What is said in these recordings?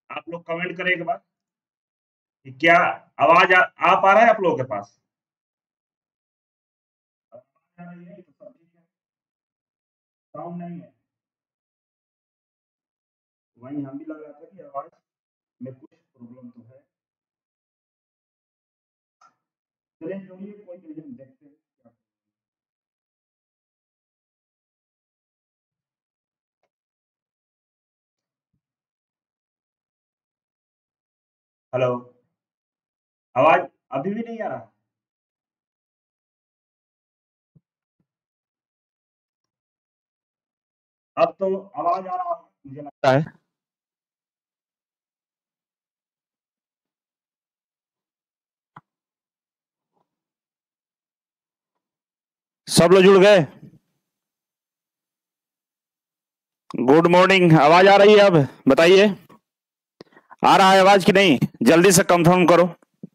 आप लोग कमेंट करें एक बार कि क्या आवाज आ पा रहा है आप लोगों के पास? आवाज आ रही है तो सब ठीक है, साउंड नहीं है। वहीं हम भी लग रहा था कि आवाज में कुछ प्रॉब्लम तो है। चलिए जोड़िए, कोई नहीं, हम देखते हैं क्या। हेलो, आवाज अभी भी नहीं आ रहा? अब तो आवाज आ रहा है मुझे लगता है। सब लोग जुड़ गए? गुड मॉर्निंग, आवाज आ रही है? अब बताइए, आ रहा है आवाज कि नहीं? जल्दी से कंफर्म करो।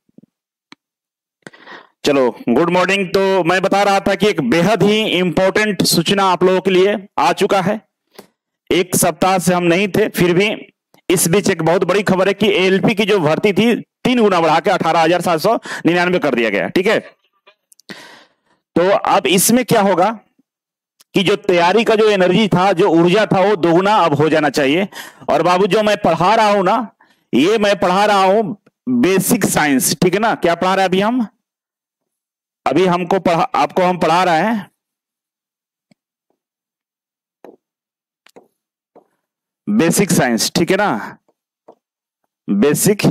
चलो, गुड मॉर्निंग। तो मैं बता रहा था कि एक बेहद ही इंपॉर्टेंट सूचना आप लोगों के लिए आ चुका है। एक सप्ताह से हम नहीं थे, फिर भी इस बीच एक बहुत बड़ी खबर है कि एएलपी की जो भर्ती थी 3 गुना बढ़ा के 18,799 कर दिया गया। ठीक है, तो अब इसमें क्या होगा कि जो तैयारी का जो एनर्जी था, जो ऊर्जा था, वो दोगुना अब हो जाना चाहिए। और बाबू, जो मैं पढ़ा रहा हूं ना, ये मैं पढ़ा रहा हूं बेसिक साइंस। ठीक है ना? क्या पढ़ा रहे हैं अभी हमको आपको हम पढ़ा रहे हैं बेसिक साइंस। ठीक है ना? बेसिक,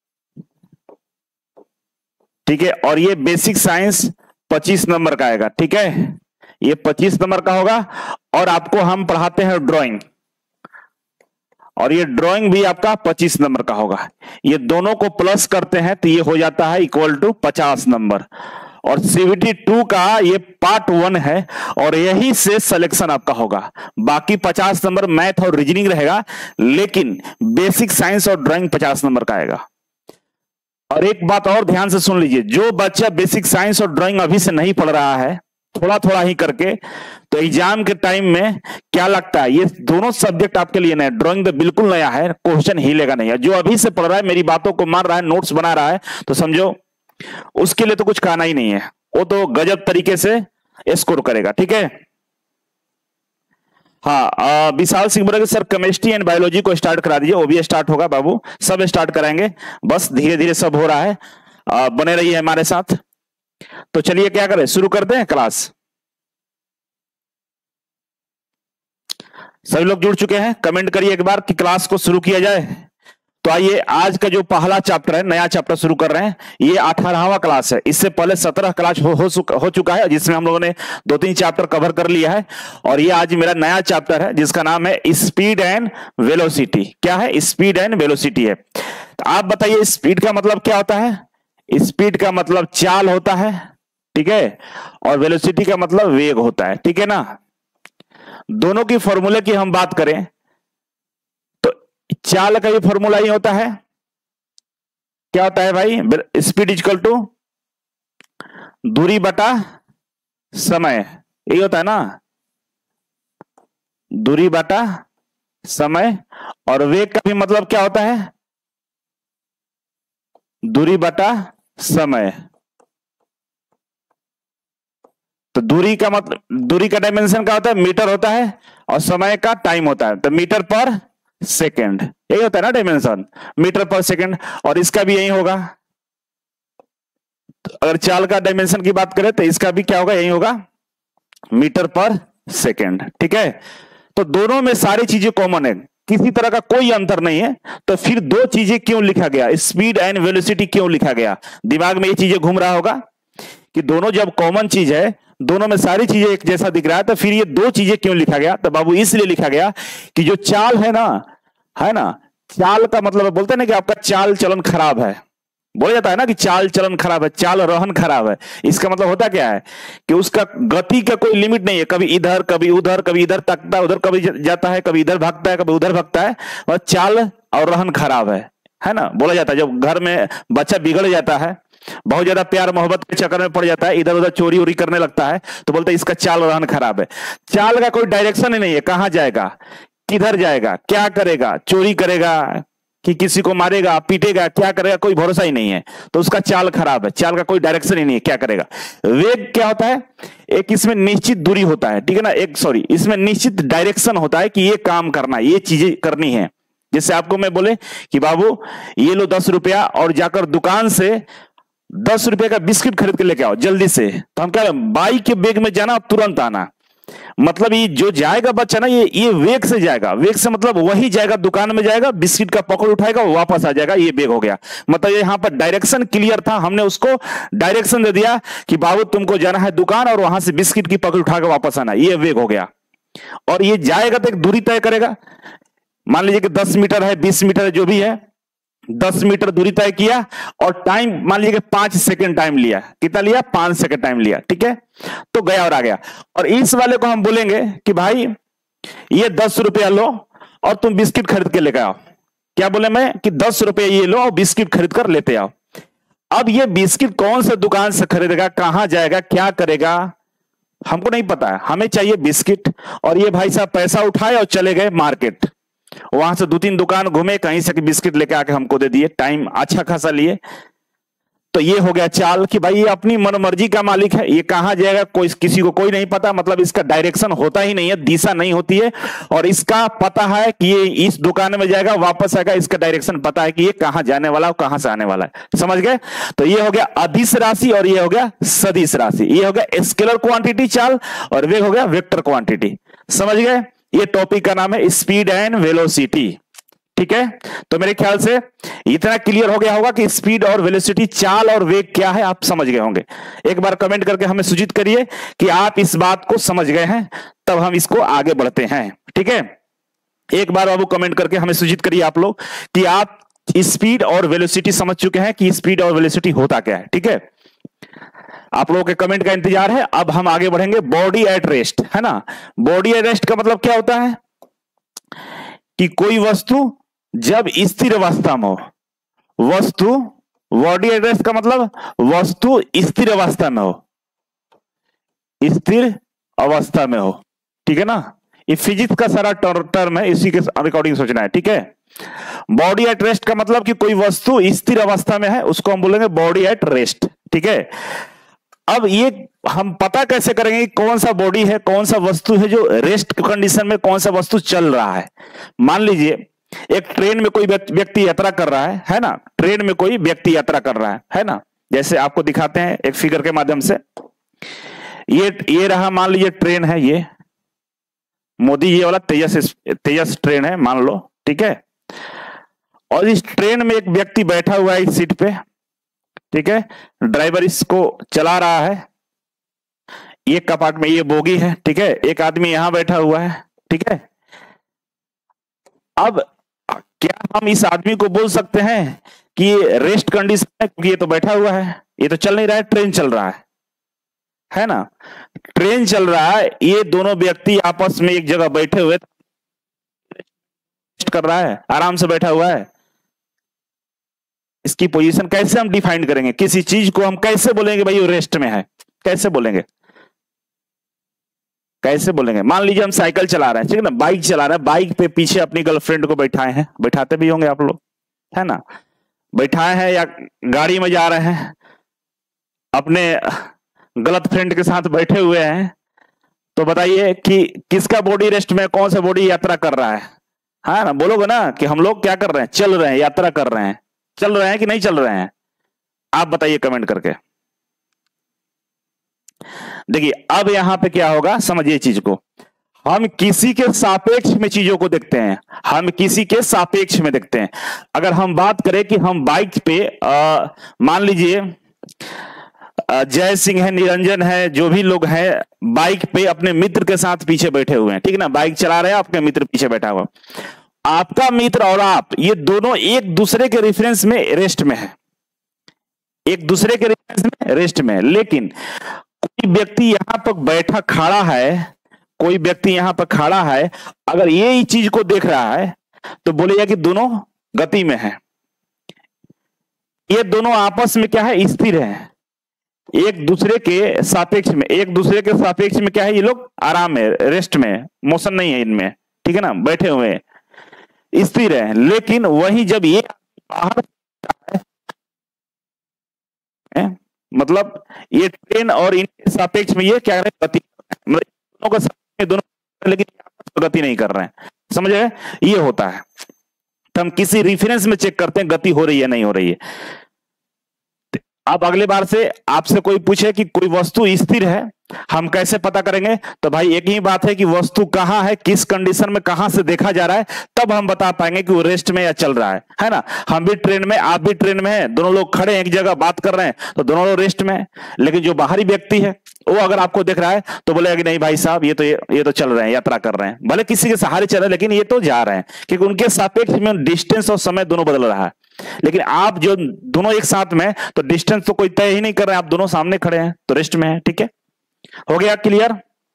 ठीक है। और ये बेसिक साइंस 25 नंबर का आएगा। ठीक है, ये 25 नंबर का होगा। और आपको हम पढ़ाते हैं ड्राइंग, और ये ड्राइंग भी आपका 25 नंबर का होगा। ये दोनों को प्लस करते हैं तो ये हो जाता है इक्वल टू 50 नंबर। और सीवीटी 2 का ये पार्ट 1 है, और यही से सिलेक्शन आपका होगा। बाकी 50 नंबर मैथ और रीजनिंग रहेगा, लेकिन बेसिक साइंस और ड्राइंग 50 नंबर का आएगा। और एक बात और ध्यान से सुन लीजिए, जो बच्चा बेसिक साइंस और ड्राइंग अभी से नहीं पढ़ रहा है, थोड़ा थोड़ा ही करके, तो एग्जाम के टाइम में क्या लगता है, ये दोनों सब्जेक्ट आपके लिए नया, ड्राइंग तो बिल्कुल नया है, क्वेश्चन हिलेगा नहीं है। जो अभी से पढ़ रहा है, मेरी बातों को मान रहा है, नोट्स बना रहा है, तो समझो उसके लिए तो कुछ कहना ही नहीं है, वो तो गजब तरीके से स्कोर करेगा। ठीक है? हाँ, विशाल सिंह बोले सर केमिस्ट्री एंड बायोलॉजी को स्टार्ट करा दीजिए। वो भी स्टार्ट होगा बाबू, सब स्टार्ट कराएंगे, बस धीरे धीरे सब हो रहा है। बने रहिए हमारे साथ। तो चलिए, क्या करें, शुरू करते हैं क्लास। सभी लोग जुड़ चुके हैं? कमेंट करिए एक बार कि क्लास को शुरू किया जाए। तो आइए, आज का जो पहला चैप्टर है, नया चैप्टर शुरू कर रहे हैं। ये 18वां क्लास है। इससे पहले 17 क्लास हो चुका है, जिसमें हम लोगों ने 2-3 चैप्टर कवर कर लिया है। और ये आज मेरा नया चैप्टर है, जिसका नाम है स्पीड एंड वेलोसिटी। क्या है? स्पीड एंड वेलोसिटी है। तो आप बताइए, स्पीड का मतलब क्या होता है? स्पीड का मतलब चाल होता है, ठीक है। और वेलोसिटी का मतलब वेग होता है, ठीक है ना। दोनों की फॉर्मूले की हम बात करें तो चाल का भी फॉर्मूला ही होता है। क्या होता है भाई? स्पीड इजकल टू दूरी बटा समय, यही होता है ना, दूरी बटा समय। और वेग का भी मतलब क्या होता है? दूरी बटा समय। तो दूरी का मतलब, दूरी का डायमेंशन क्या होता है? मीटर होता है, और समय का टाइम होता है, तो मीटर पर सेकेंड, यही होता है ना डायमेंशन, मीटर पर सेकेंड। और इसका भी यही होगा। तो अगर चाल का डायमेंशन की बात करें तो इसका भी क्या होगा? यही होगा, मीटर पर सेकेंड। ठीक है, तो दोनों में सारी चीजें कॉमन है, किसी तरह का कोई अंतर नहीं है। तो फिर दो चीजें क्यों लिखा गया, स्पीड एंड वेलोसिटी क्यों लिखा गया? दिमाग में ये चीजें घूम रहा होगा कि दोनों जब कॉमन चीज है, दोनों में सारी चीजें एक जैसा दिख रहा है, तो फिर ये दो चीजें क्यों लिखा गया? तो बाबू इसलिए लिखा गया कि जो चाल है ना, चाल का मतलब बोलते हैं ना कि आपका चाल चलन खराब है, बोला जाता है ना कि चाल चलन खराब है, चाल रहन खराब है। इसका मतलब होता क्या है कि उसका गति का कोई लिमिट नहीं है, कभी इधर कभी उधर, कभी इधर तकता है, उधर कभी जाता है, कभी इधर भागता है, कभी उधर भागता है, और चाल और रहन खराब है ना। बोला जाता है जब घर में बच्चा बिगड़ जाता है, बहुत ज्यादा प्यार मोहब्बत के चक्कर में पड़ जाता है, इधर उधर चोरी उरी करने लगता है, तो बोलते हैं इसका चाल रहन खराब है। चाल का कोई डायरेक्शन ही नहीं है, कहां जाएगा, किधर जाएगा, क्या करेगा, चोरी करेगा, कि किसी को मारेगा, पीटेगा, क्या करेगा, कोई भरोसा ही नहीं है। तो उसका चाल खराब है, चाल का कोई डायरेक्शन ही नहीं है, क्या करेगा। वेग क्या होता है, एक इसमें निश्चित दूरी होता है, ठीक है ना, इसमें निश्चित डायरेक्शन होता है कि ये काम करना, ये चीजें करनी है। जैसे आपको मैं बोले कि बाबू ये लो 10 रुपया और जाकर दुकान से 10 रुपए का बिस्किट खरीद के लेके आओ जल्दी से, तो हम क्या, बाइक के वेग में जाना, तुरंत आना। मतलब ये जो जाएगा बच्चा ना, ये वेग से जाएगा। वेग से मतलब वही जाएगा, दुकान में जाएगा, बिस्किट का पकड़ उठाएगा, वापस आ जाएगा, ये वेग हो गया। मतलब यहाँ पर डायरेक्शन क्लियर था, हमने उसको डायरेक्शन दे दिया कि बाबू तुमको जाना है दुकान और वहां से बिस्किट की पकड़ उठाकर वापस आना, ये वेग हो गया। और ये जाएगा तो एक दूरी तय करेगा, मान लीजिए कि 10 मीटर है, 20 मीटर है, जो भी है, 10 मीटर दूरी तय किया और टाइम मान लीजिए कि 5 सेकंड टाइम लिया। कितना लिया, 5 सेकंड टाइम लिया, ठीक है। तो गया और आ गया। और इस वाले को हम बोलेंगे कि भाई ये 10 रुपया लो और तुम बिस्किट खरीद के लेकर आओ। क्या बोले मैं कि 10 रुपये ये लो और बिस्किट खरीद कर लेते आओ। अब ये बिस्किट कौन से दुकान से खरीदेगा, कहां जाएगा, क्या करेगा, हमको नहीं पता है। हमें चाहिए बिस्किट, और ये भाई साहब पैसा उठाए और चले गए मार्केट, वहां से 2-3 दुकान घूमे, कहीं से बिस्किट लेके आके हमको दे दिए, टाइम अच्छा खासा लिए। तो ये हो गया चाल कि भाई ये अपनी मनमर्जी का मालिक है, ये कहां जाएगा कोई किसी को कोई नहीं पता। मतलब इसका डायरेक्शन होता ही नहीं है, दिशा नहीं होती है, और इसका पता है कि ये इस दुकान में जाएगा, वापस आएगा, इसका डायरेक्शन पता है कि ये कहां जाने वाला है, कहां से आने वाला है। समझ गए। तो ये हो गया अदिश राशि और ये हो गया सदिश राशि। ये हो गया स्केलर क्वांटिटी चाल और वे हो गया वेक्टर क्वांटिटी। समझ गए। ये टॉपिक का नाम है स्पीड एंड वेलोसिटी, ठीक है। तो मेरे ख्याल से इतना क्लियर हो गया होगा कि स्पीड और वेलोसिटी, चाल और वेग क्या है, आप समझ गए होंगे। एक बार कमेंट करके हमें सूचित करिए कि आप इस बात को समझ गए हैं, तब हम इसको आगे बढ़ते हैं, ठीक है। एक बार बाबू कमेंट करके हमें सूचित करिए आप लोग कि आप स्पीड और वेलोसिटी समझ चुके हैं कि स्पीड और वेलोसिटी होता क्या है, ठीक है। आप लोगों के कमेंट का इंतजार है। अब हम आगे बढ़ेंगे। बॉडी एट रेस्ट, है ना। बॉडी एट रेस्ट का मतलब क्या होता है कि कोई वस्तु जब स्थिर अवस्था में हो, वस्तु, बॉडी एट रेस्ट का मतलब वस्तु स्थिर अवस्था में हो, स्थिर अवस्था में हो, ठीक है ना। ये फिजिक्स का सारा टर्म है, इसी के अकॉर्डिंग सोचना है, ठीक है। बॉडी एट रेस्ट का मतलब कि कोई वस्तु स्थिर अवस्था में है, उसको हम बोलेंगे बॉडी एट रेस्ट, ठीक है। अब ये हम पता कैसे करेंगे कौन सा बॉडी है, कौन सा वस्तु है जो रेस्ट कंडीशन में, कौन सा वस्तु चल रहा है। मान लीजिए एक ट्रेन में कोई व्यक्ति यात्रा कर रहा है ना। ट्रेन में कोई व्यक्ति यात्रा कर रहा है ना। जैसे आपको दिखाते हैं एक फिगर के माध्यम से। ये रहा, मान लीजिए ट्रेन है, ये मोदी जी वाला तेजस ट्रेन है मान लो, ठीक है। और इस ट्रेन में एक व्यक्ति बैठा हुआ है इस सीट पे, ठीक है। ड्राइवर इसको चला रहा है। ये कपाट में ये बोगी है, ठीक है। एक आदमी यहां बैठा हुआ है, ठीक है। अब क्या हम इस आदमी को बोल सकते हैं कि ये रेस्ट कंडीशन है, क्योंकि ये तो बैठा हुआ है, ये तो चल नहीं रहा है, ट्रेन चल रहा है ना। ट्रेन चल रहा है, ये दोनों व्यक्ति आपस में एक जगह बैठे हुए रेस्ट कर रहा है, आराम से बैठा हुआ है। इसकी पोजीशन कैसे हम डिफाइन करेंगे, किसी चीज को हम कैसे बोलेंगे भाई वो रेस्ट में है, कैसे बोलेंगे, कैसे बोलेंगे। मान लीजिए हम साइकिल चला रहे हैं, ठीक है ना, बाइक चला रहे हैं, बाइक पे पीछे अपनी गर्लफ्रेंड को बैठाए हैं, बैठाते भी होंगे आप लोग, है ना। बैठाए हैं या गाड़ी में जा रहे हैं, अपने गलत फ्रेंड के साथ बैठे हुए हैं, तो बताइए कि किसका बॉडी रेस्ट में, कौन सा बॉडी यात्रा कर रहा है ना। बोलोगे ना कि हम लोग क्या कर रहे हैं, चल रहे हैं, यात्रा कर रहे हैं। चल रहे हैं कि नहीं चल रहे हैं, आप बताइए कमेंट करके। देखिए अब यहां पे क्या होगा, समझिए चीज को। हम किसी के सापेक्ष में चीजों को देखते हैं, हम किसी के सापेक्ष में देखते हैं। अगर हम बात करें कि हम बाइक पे मान लीजिए जय सिंह है, निरंजन है, जो भी लोग हैं, बाइक पे अपने मित्र के साथ पीछे बैठे हुए हैं, ठीक है ना। बाइक चला रहे हैं, आपके मित्र पीछे बैठा हुआ। आपका मित्र और आप, ये दोनों एक दूसरे के रेफरेंस में रेस्ट में है, एक दूसरे के रेफरेंस में रेस्ट में है। लेकिन कोई व्यक्ति यहां पर बैठा खड़ा है, कोई व्यक्ति यहां पर खड़ा है, अगर ये चीज को देख रहा है तो बोलेगा कि दोनों गति में है। ये दोनों आपस में क्या है, स्थिर है, एक दूसरे के सापेक्ष में, एक दूसरे के सापेक्ष में क्या है, ये लोग आराम में, रेस्ट में, मोशन नहीं है इनमें, ठीक है ना, बैठे हुए हैं। स्थिर है, लेकिन वही जब ये बाहर है, मतलब ये ट्रेन और इनके सापेक्ष में ये क्या है, गति, मतलब दोनों का दोनों, लेकिन गति नहीं कर रहे हैं, समझ रहे, ये होता है। तो हम किसी रेफरेंस में चेक करते हैं गति हो रही है नहीं हो रही है। अब अगले बार से आपसे कोई पूछे कि कोई वस्तु स्थिर है, हम कैसे पता करेंगे? तो भाई एक ही बात है कि वस्तु कहां है, किस कंडीशन में, कहां से देखा जा रहा है, तब हम बता पाएंगे कि वो रेस्ट में या चल रहा है ना। हम भी ट्रेन में, आप भी ट्रेन में है, दोनों लोग खड़े हैं एक जगह बात कर रहे हैं, तो दोनों लोग रेस्ट में है। लेकिन जो बाहरी व्यक्ति है वो अगर आपको देख रहा है तो बोलेगा कि नहीं भाई साहब ये तो चल रहे हैं, यात्रा कर रहे हैं, भले किसी के सहारे चल रहे हैं लेकिन ये तो जा रहे हैं, क्योंकि उनके सापेक्ष में डिस्टेंस और समय दोनों बदल रहा है। लेकिन आप जो दोनों एक साथ में, तो डिस्टेंस तो कोई तय ही नहीं कर रहे हैं, आप दोनों सामने खड़े हैं तो रेस्ट में है। ठीक है, हो गया क्लियर?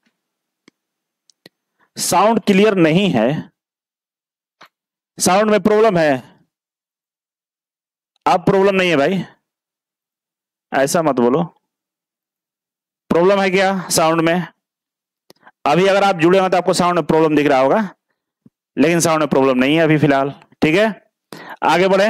साउंड क्लियर नहीं है, साउंड में प्रॉब्लम है, अब प्रॉब्लम नहीं है भाई, ऐसा मत बोलो, प्रॉब्लम है क्या साउंड में? अभी अगर आप जुड़े हो तो आपको साउंड में प्रॉब्लम दिख रहा होगा, लेकिन साउंड में प्रॉब्लम नहीं है अभी फिलहाल। ठीक है, आगे बढ़े।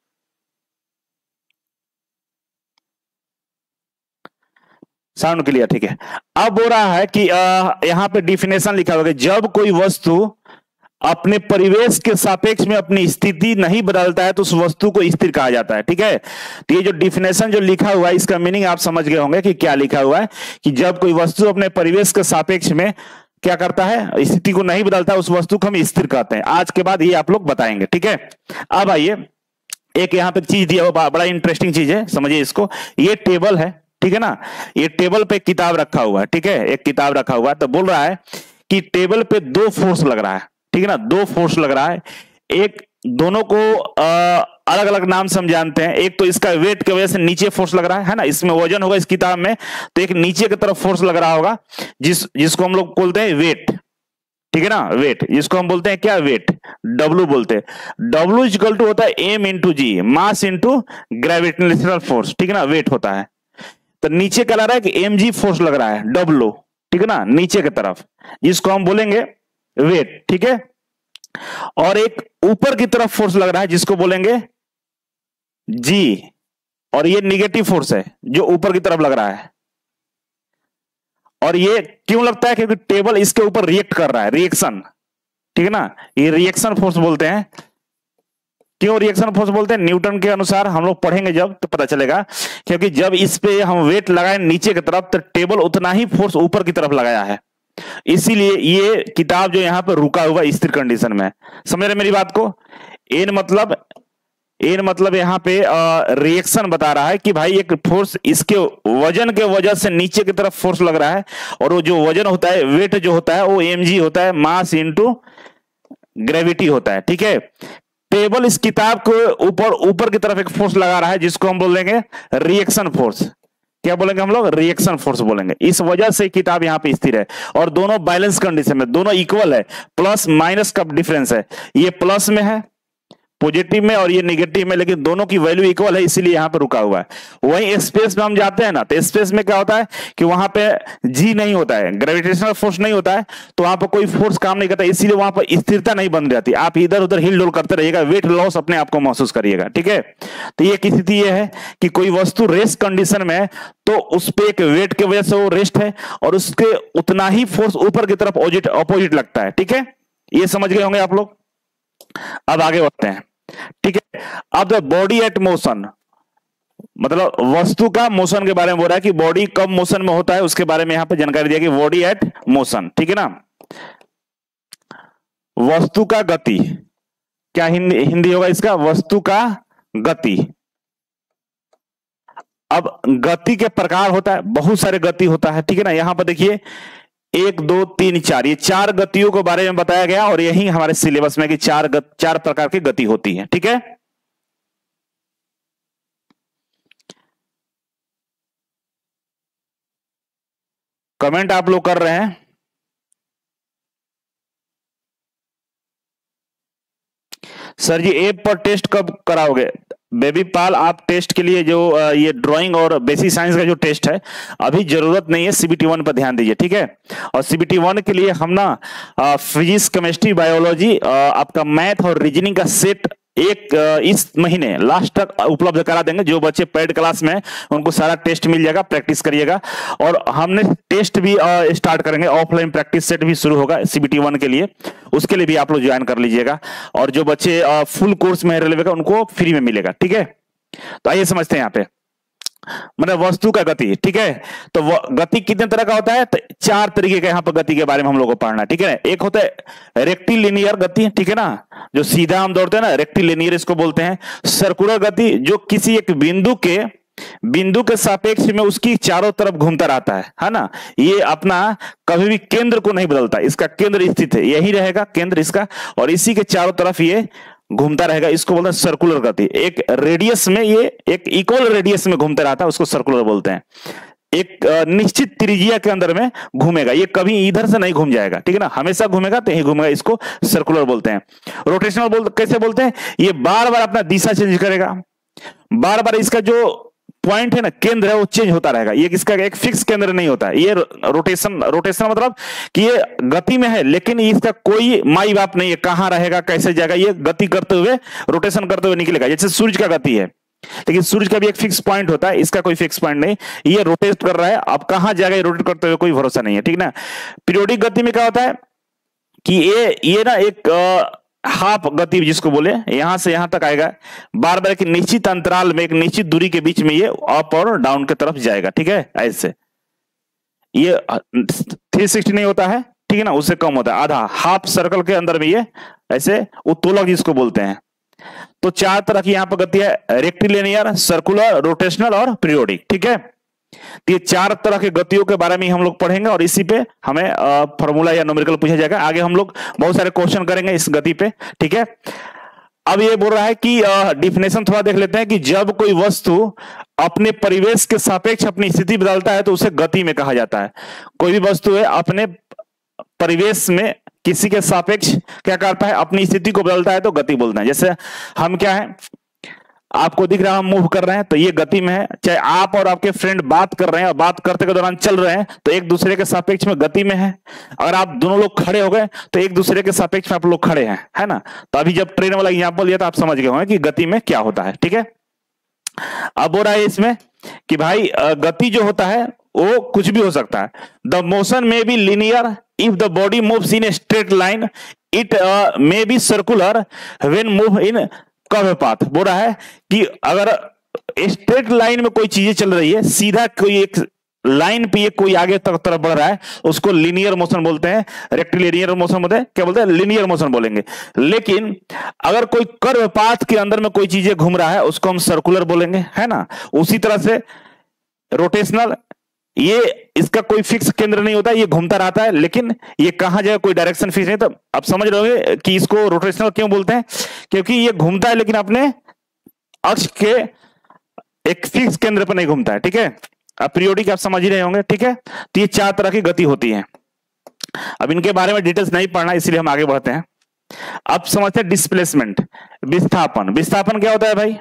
साउंड क्लियर, ठीक है। अब हो रहा है कि यहां पे डिफिनेशन लिखा होगा, जब कोई वस्तु अपने परिवेश के सापेक्ष में अपनी स्थिति नहीं बदलता है तो उस वस्तु को स्थिर कहा जाता है। ठीक है, तो ये जो डिफिनेशन जो लिखा हुआ है इसका मीनिंग आप समझ गए होंगे कि क्या लिखा हुआ है, कि जब कोई वस्तु अपने परिवेश के सापेक्ष में क्या करता है, स्थिति को नहीं बदलता, उस वस्तु को हम स्थिर कहते हैं। आज के बाद ये आप लोग बताएंगे। ठीक है, अब आइए, एक यहां पे चीज दिया हुआ, बड़ा इंटरेस्टिंग चीज है, समझिए इसको। ये टेबल है, ठीक है ना, ये टेबल पे किताब रखा हुआ है, ठीक है, एक किताब रखा हुआ है, तो बोल रहा है कि टेबल पे दो फोर्स लग रहा है, ठीक है ना, दो फोर्स लग रहा है। एक, दोनों को अलग अलग नाम से हम जानते हैं, एक तो इसका वेट की वजह से नीचे फोर्स लग रहा है ना, इसमें वजन होगा इस किताब में, तो एक नीचे की तरफ फोर्स लग रहा होगा, जिसको हम लोग बोलते हैं वेट, ठीक है ना, वेट, जिसको हम बोलते हैं क्या, वेट, डब्ल्यू बोलते हैं। डब्ल्यू इक्वल टू होता है M into G, mass into gravitational force, ठीक है ना, वेट होता है। तो नीचे क्या लग रहा है कि एम जी फोर्स लग रहा है, डब्ल्यू, ठीक है ना, नीचे की तरफ, जिसको हम बोलेंगे वेट, ठीक है। और एक ऊपर की तरफ फोर्स लग रहा है जिसको बोलेंगे जी, और ये निगेटिव फोर्स है जो ऊपर की तरफ लग रहा है। और ये क्यों लगता है, क्योंकि टेबल इसके ऊपर रिएक्ट कर रहा है, रिएक्शन, ठीक है ना, ये रिएक्शन फोर्स बोलते हैं। क्यों रिएक्शन फोर्स बोलते हैं? न्यूटन के अनुसार, हम लोग पढ़ेंगे जब तो पता चलेगा, क्योंकि जब इस पे हम वेट लगाए नीचे की तरफ तो टेबल उतना ही फोर्स ऊपर की तरफ लगाया है, इसीलिए ये किताब जो यहां पर रुका हुआ स्थिर कंडीशन में। समझ रहे मेरी बात को? एन मतलब यहां पे रिएक्शन बता रहा है कि भाई एक फोर्स इसके वजन के वजह से नीचे की तरफ फोर्स लग रहा है, और वो जो वजन होता है, वेट जो होता है, वो mg होता है, मास इंटू ग्रेविटी होता है। ठीक है, टेबल इस किताब को ऊपर की तरफ एक फोर्स लगा रहा है जिसको हम बोलेंगे रिएक्शन फोर्स। क्या बोलेंगे हम लोग? रिएक्शन फोर्स बोलेंगे। इस वजह से किताब यहां पे स्थिर है, और दोनों बैलेंस कंडीशन में, दोनों इक्वल है, प्लस माइनस का डिफरेंस है, ये प्लस में है पॉजिटिव में और ये नेगेटिव में, लेकिन दोनों की वैल्यू इक्वल है, इसीलिए यहां पर रुका हुआ है। वहीं स्पेस में हम जाते हैं ना, तो स्पेस में क्या होता है कि वहां पे जी नहीं होता है, ग्रेविटेशनल फोर्स नहीं होता है, तो वहां पर कोई फोर्स काम नहीं करता, इसीलिए वहां पर स्थिरता नहीं बन जाती, आप इधर उधर हिल डुल करते रहिएगा, वेट लॉस अपने आप को महसूस करिएगा। ठीक है, तो ये की स्थिति ये है कि कोई वस्तु रेस्ट कंडीशन में है तो उस पर एक वेट की वजह से वो रेस्ट है, और उसके उतना ही फोर्स ऊपर की तरफ अपोजिट लगता है। ठीक है, ये समझ गए होंगे आप लोग। अब आगे बढ़ते हैं। ठीक है, अब द बॉडी एट मोशन, मतलब वस्तु का मोशन के बारे में बोल रहा है कि बॉडी कब मोशन में होता है, उसके बारे में यहां पे जानकारी दिया कि बॉडी एट मोशन, ठीक है ना। वस्तु का गति, क्या हिंदी होगा इसका? वस्तु का गति। अब गति के प्रकार होता है, बहुत सारे गति होता है, ठीक है ना। यहां पर देखिए 1 2 3 4, ये 4 गतियों के बारे में बताया गया, और यही हमारे सिलेबस में कि 4 प्रकार की गति होती है। ठीक है, कमेंट आप लोग कर रहे हैं। सर जी ऐप पर टेस्ट कब कराओगे? बेबी पाल, आप टेस्ट के लिए जो ये ड्राइंग और बेसिक साइंस का जो टेस्ट है अभी जरूरत नहीं है, सीबीटी 1 पर ध्यान दीजिए, ठीक है। और सीबीटी 1 के लिए हम ना फिजिक्स, केमिस्ट्री, बायोलॉजी, आपका मैथ और रीजनिंग का सेट इस महीने लास्ट तक उपलब्ध करा देंगे। जो बच्चे पेड क्लास में हैं उनको सारा टेस्ट मिल जाएगा, प्रैक्टिस करिएगा। और हमने टेस्ट भी स्टार्ट करेंगे, ऑफलाइन प्रैक्टिस सेट भी शुरू होगा सीबीटी 1 के लिए, उसके लिए भी आप लोग ज्वाइन कर लीजिएगा। और जो बच्चे फुल कोर्स में रेलवे का उनको फ्री में मिलेगा, ठीक है। तो आइए समझते हैं यहाँ पे, मतलब वस्तु का गति, ठीक है। तो गति कितने तरह का होता है, तो 4 तरीके का यहाँ पर गति के बारे में हम लोग को पढ़ना है, ठीक है। एक होता है रेक्टिलिनियर गति, ठीक है ना, जो सीधा हम दौड़ते हैं ना, रेक्टिलिनियर इसको बोलते हैं। सर्कुलर गति, जो किसी एक बिंदु के सापेक्ष में उसकी चारों तरफ घूमता रहता है ना। ये अपना कभी भी केंद्र को नहीं बदलता, इसका केंद्र स्थित है, यही रहेगा केंद्र इसका, और इसी के चारों तरफ ये घूमता रहेगा, इसको बोलते हैं सर्कुलर गति। एक रेडियस में, ये एक इक्वल रेडियस में घूमता रहता है, उसको सर्कुलर बोलते हैं। एक निश्चित त्रिज्या के अंदर में घूमेगा, ये कभी इधर से नहीं घूम जाएगा, ठीक है ना, हमेशा घूमेगा तो यही घूमेगा, इसको सर्कुलर बोलते हैं। रोटेशनल कैसे बोलते हैं, ये बार बार अपना दिशा चेंज करेगा, बार बार इसका जो पॉइंट है ना, केंद्र है, वो चेंज होता रहेगा, ये इसका एक फिक्स केंद्र नहीं होता है। ये रोटेशन मतलब कि ये गति में है लेकिन इसका कोई माई बाप नहीं है, कहां रहेगा कैसे जाएगा, ये गति करते हुए, रोटेशन करते हुए निकलेगा। जैसे सूर्य का गति है, लेकिन सूर्य का भी एक फिक्स पॉइंट होता है, इसका कोई फिक्स पॉइंट नहीं, ये रोटेट कर रहा है, अब कहां जाएगा ये रोटेट करते हुए कोई भरोसा नहीं है, ठीक ना। पीरियोडिक गति में क्या होता है कि ये ना एक हाफ गति जिसको बोले, यहां से यहां तक आएगा, बार बार एक निश्चित अंतराल में, एक निश्चित दूरी के बीच में ये अप और डाउन की तरफ जाएगा, ठीक है। ऐसे ये 360 नहीं होता है, ठीक है ना, उससे कम होता है, आधा, हाफ सर्कल के अंदर में ये ऐसे उत्तोलक जिसको बोलते हैं। तो 4 तरह की यहां पर गति है, रेक्टिलिनियर, सर्कुलर, रोटेशनल और पीरियोडिक, ठीक है। तो ये 4 तरह के गतियों के बारे में हम लोग पढ़ेंगे और इसी पे हमें फॉर्मूला या न्यूमेरिकल पूछा जाएगा। आगे हम लोग बहुत सारे क्वेश्चन करेंगे इस गति पे, ठीक है। अब ये बोल रहा है कि डिफिनेशन थोड़ा देख लेते हैं कि जब कोई वस्तु अपने परिवेश के सापेक्ष अपनी स्थिति बदलता है तो उसे गति में कहा जाता है। कोई भी वस्तु है अपने परिवेश में किसी के सापेक्ष क्या करता है, अपनी स्थिति को बदलता है तो गति बोलते हैं। जैसे हम क्या है, आपको दिख रहा है हम मूव कर रहे हैं तो ये गति में है। चाहे आप और आपके फ्रेंड बात कर रहे हैं और बात करते के दौरान चल रहे हैं तो एक दूसरे के सापेक्ष में गति में है। अगर आप दोनों लोग खड़े हो गए तो एक दूसरे के सापेक्ष में आप लोग खड़े हैं, है ना। तो अभी जब ट्रेन वाला एग्जांपल दिया तो आप समझ गए होंगे कि गति में क्या होता है, ठीक है। अब हो रहा है इसमें कि भाई गति जो होता है वो कुछ भी हो सकता है। द मोशन में be linear if the body moves in a straight line, it may be circular when move in curve path. बोल रहा है कि अगर स्ट्रेट लाइन में कोई चीजें चल रही है, सीधा कोई एक लाइन पे कोई आगे तक तरफ बढ़ रहा है, उसको लीनियर मोशन बोलते हैं, रेक्टिलिनियर मोशन बोलते हैं, क्या बोलते हैं, लीनियर मोशन बोलेंगे। लेकिन अगर कोई कर्व पाथ के अंदर में कोई चीजें घूम रहा है उसको हम सर्कुलर बोलेंगे, है ना। उसी तरह से रोटेशनल, ये इसका कोई फिक्स केंद्र नहीं होता, ये घूमता रहता है लेकिन ये कहां जाए कोई डायरेक्शन फिक्स नहीं। तो आप समझ रहे कि इसको रोटेशनल क्यों बोलते हैं, क्योंकि ये घूमता है लेकिन अपने अक्ष के एक फिक्स केंद्र पर नहीं घूमता है, ठीक है। अब पीरियोडिक आप समझ ही रहे होंगे, ठीक है। तो ये 4 तरह की गति होती है। अब इनके बारे में डिटेल्स नहीं पढ़ना इसलिए हम आगे बढ़ते हैं। अब समझते हैं डिस्प्लेसमेंट, विस्थापन। विस्थापन क्या होता है भाई,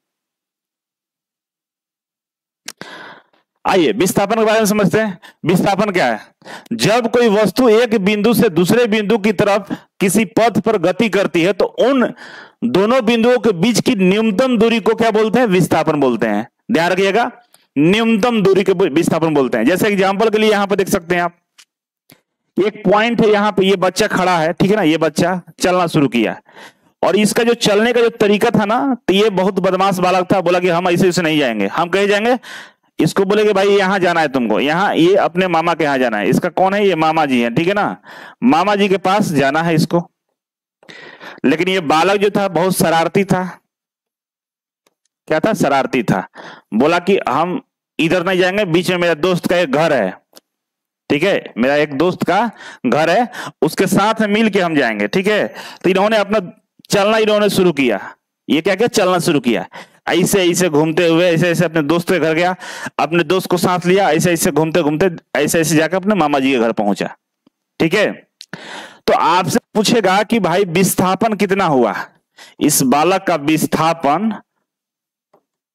आइए विस्थापन के बारे में समझते हैं। विस्थापन क्या है, जब कोई वस्तु एक बिंदु से दूसरे बिंदु की तरफ किसी पथ पर गति करती है तो उन दोनों बिंदुओं के बीच की न्यूनतम दूरी को क्या बोलते हैं, विस्थापन बोलते हैं। ध्यान रखिएगा, न्यूनतम दूरी को विस्थापन बोलते हैं। जैसे एग्जांपल के लिए यहां पर देख सकते हैं आप, एक पॉइंट है यहां पे, ये बच्चा खड़ा है, ठीक है ना, ये बच्चा चलना शुरू किया और इसका जो चलने का जो तरीका था ना, तो ये बहुत बदमाश बालक था, बोला कि हम ऐसे ऐसे नहीं जाएंगे, हम कहीं जाएंगे। इसको बोले कि भाई यहां जाना है तुमको, यहां ये अपने मामा के यहां जाना है। इसका कौन है, ये मामा जी है, ठीक है ना, मामा जी के पास जाना है इसको। लेकिन ये बालक जो था बहुत शरारती था, क्या था, शरारती था। बोला कि हम इधर नहीं जाएंगे, बीच में मेरा दोस्त का एक घर है, ठीक है, मेरा एक दोस्त का घर है, उसके साथ मिल के हम जाएंगे, ठीक है। तो इन्होंने अपना चलना इन्होंने शुरू किया, ये क्या क्या चलना शुरू किया, ऐसे ऐसे घूमते हुए ऐसे ऐसे अपने दोस्त के घर गया, अपने दोस्त को साथ लिया, ऐसे ऐसे घूमते घूमते ऐसे ऐसे जाकर अपने मामा जी के घर पहुंचा, ठीक है। तो आपसे पूछेगा कि भाई विस्थापन कितना हुआ, इस बालक का विस्थापन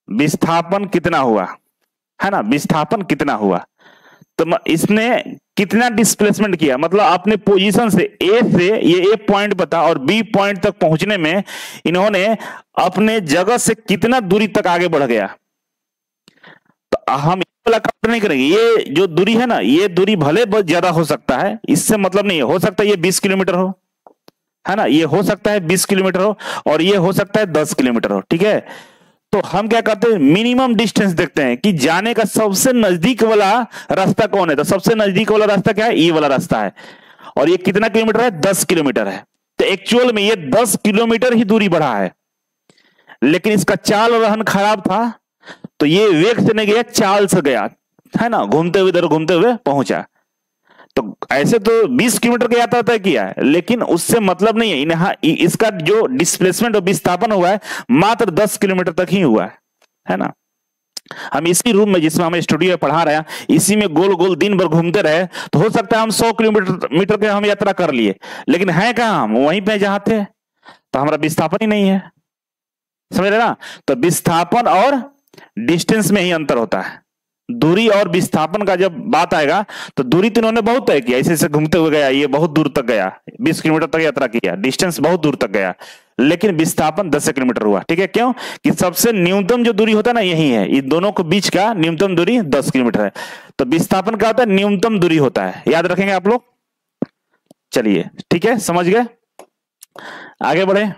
विस्थापन कितना हुआ, है ना, विस्थापन कितना हुआ। तो इसने कितना डिस्प्लेसमेंट किया, मतलब अपने पोजीशन से ए से, ये ए पॉइंट बता, और बी पॉइंट तक पहुंचने में इन्होंने अपने जगह से कितना दूरी तक आगे बढ़ गया। तो हम वाला काउंट नहीं करेंगे, ये जो दूरी है ना, ये दूरी भले बहुत ज्यादा हो सकता है, इससे मतलब नहीं है, हो सकता है ये 20 किलोमीटर हो, है ना, ये हो सकता है 20 किलोमीटर हो, और ये हो सकता है 10 किलोमीटर हो, ठीक है। तो हम क्या करते हैं, मिनिमम डिस्टेंस देखते हैं कि जाने का सबसे नजदीक वाला रास्ता कौन है। तो सबसे नजदीक वाला रास्ता क्या है, ये वाला रास्ता है, और ये कितना किलोमीटर है, 10 किलोमीटर है। तो एक्चुअल में ये 10 किलोमीटर ही दूरी बढ़ा है, लेकिन इसका चाल रहन खराब था, तो ये वेग से नहीं गया, चाल से गया, है ना, घूमते हुए इधर घूमते हुए पहुंचा। तो ऐसे तो 20 किलोमीटर की यात्रा तय किया है, लेकिन उससे मतलब नहीं है, इन्हें इसका जो डिस्प्लेसमेंट और विस्थापन हुआ है मात्र 10 किलोमीटर तक ही हुआ है ना। हम इसी रूम में जिसमें हम स्टूडियो में पढ़ा रहे हैं, इसी में गोल गोल दिन भर घूमते रहे, तो हो सकता है हम 100 किलोमीटर के हम यात्रा कर लिए, लेकिन है कहां, हम वहीं पे जहां थे, तो हमारा विस्थापन ही नहीं है, समझ रहे ना। तो विस्थापन और डिस्टेंस में ही अंतर होता है। दूरी और विस्थापन का जब बात आएगा, तो दूरी तो इन्होंने बहुत तय किया, ऐसे ऐसे घूमते हुए गया, ये बहुत दूर तक गया, 20 किलोमीटर तक यात्रा किया, डिस्टेंस बहुत दूर तक गया, लेकिन विस्थापन 10 किलोमीटर हुआ, ठीक है। क्यों कि सबसे न्यूनतम जो दूरी होता है ना, यही है, इन दोनों के बीच का न्यूनतम दूरी 10 किलोमीटर है। तो विस्थापन क्या होता है, न्यूनतम दूरी होता है, याद रखेंगे आप लोग। चलिए ठीक है, समझ गए, आगे बढ़े।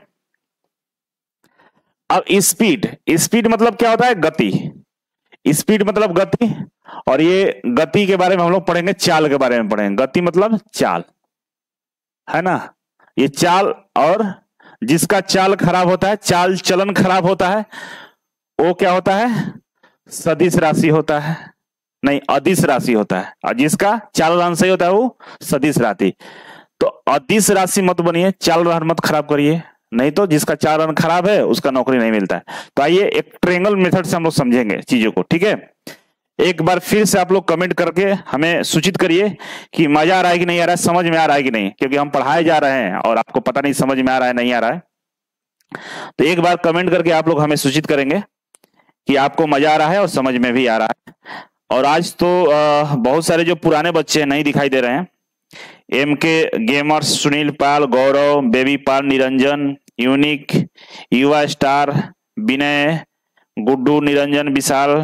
अब स्पीड, स्पीड मतलब क्या होता है, गति, स्पीड मतलब गति, और ये गति के बारे में हम लोग पढ़ेंगे, चाल के बारे में पढ़ेंगे। गति मतलब चाल, है ना, ये चाल, और जिसका चाल खराब होता है, चाल चलन खराब होता है, वो क्या होता है, सदिश राशि होता है, नहीं अदिश राशि होता है, और जिसका चाल रहन सही होता है वो सदिश राशि। तो अदिश राशि मत बनिए, चाल रहन मत खराब करिए, नहीं तो जिसका चाल रहन खराब है उसका नौकरी नहीं मिलता है। तो आइए एक ट्रायंगल मेथड से हम लोग समझेंगे चीजों को, ठीक है। एक बार फिर से आप लोग कमेंट करके हमें सूचित करिए कि मजा आ रहा है कि नहीं आ रहा है, समझ में आ रहा है कि नहीं, क्योंकि हम पढ़ाए जा रहे हैं और आपको पता नहीं समझ में आ रहा है नहीं आ रहा है। तो एक बार कमेंट करके आप लोग हमें सूचित करेंगे कि आपको मजा आ रहा है और समझ में भी आ रहा है। और आज तो बहुत सारे जो पुराने बच्चे नहीं दिखाई दे रहे हैं, M K gamers, Sunil Pal, Gaurav, Baby Pal, Niranjan, unique, Yuva star, Vinay, Guddu, Niranjan, Vishal,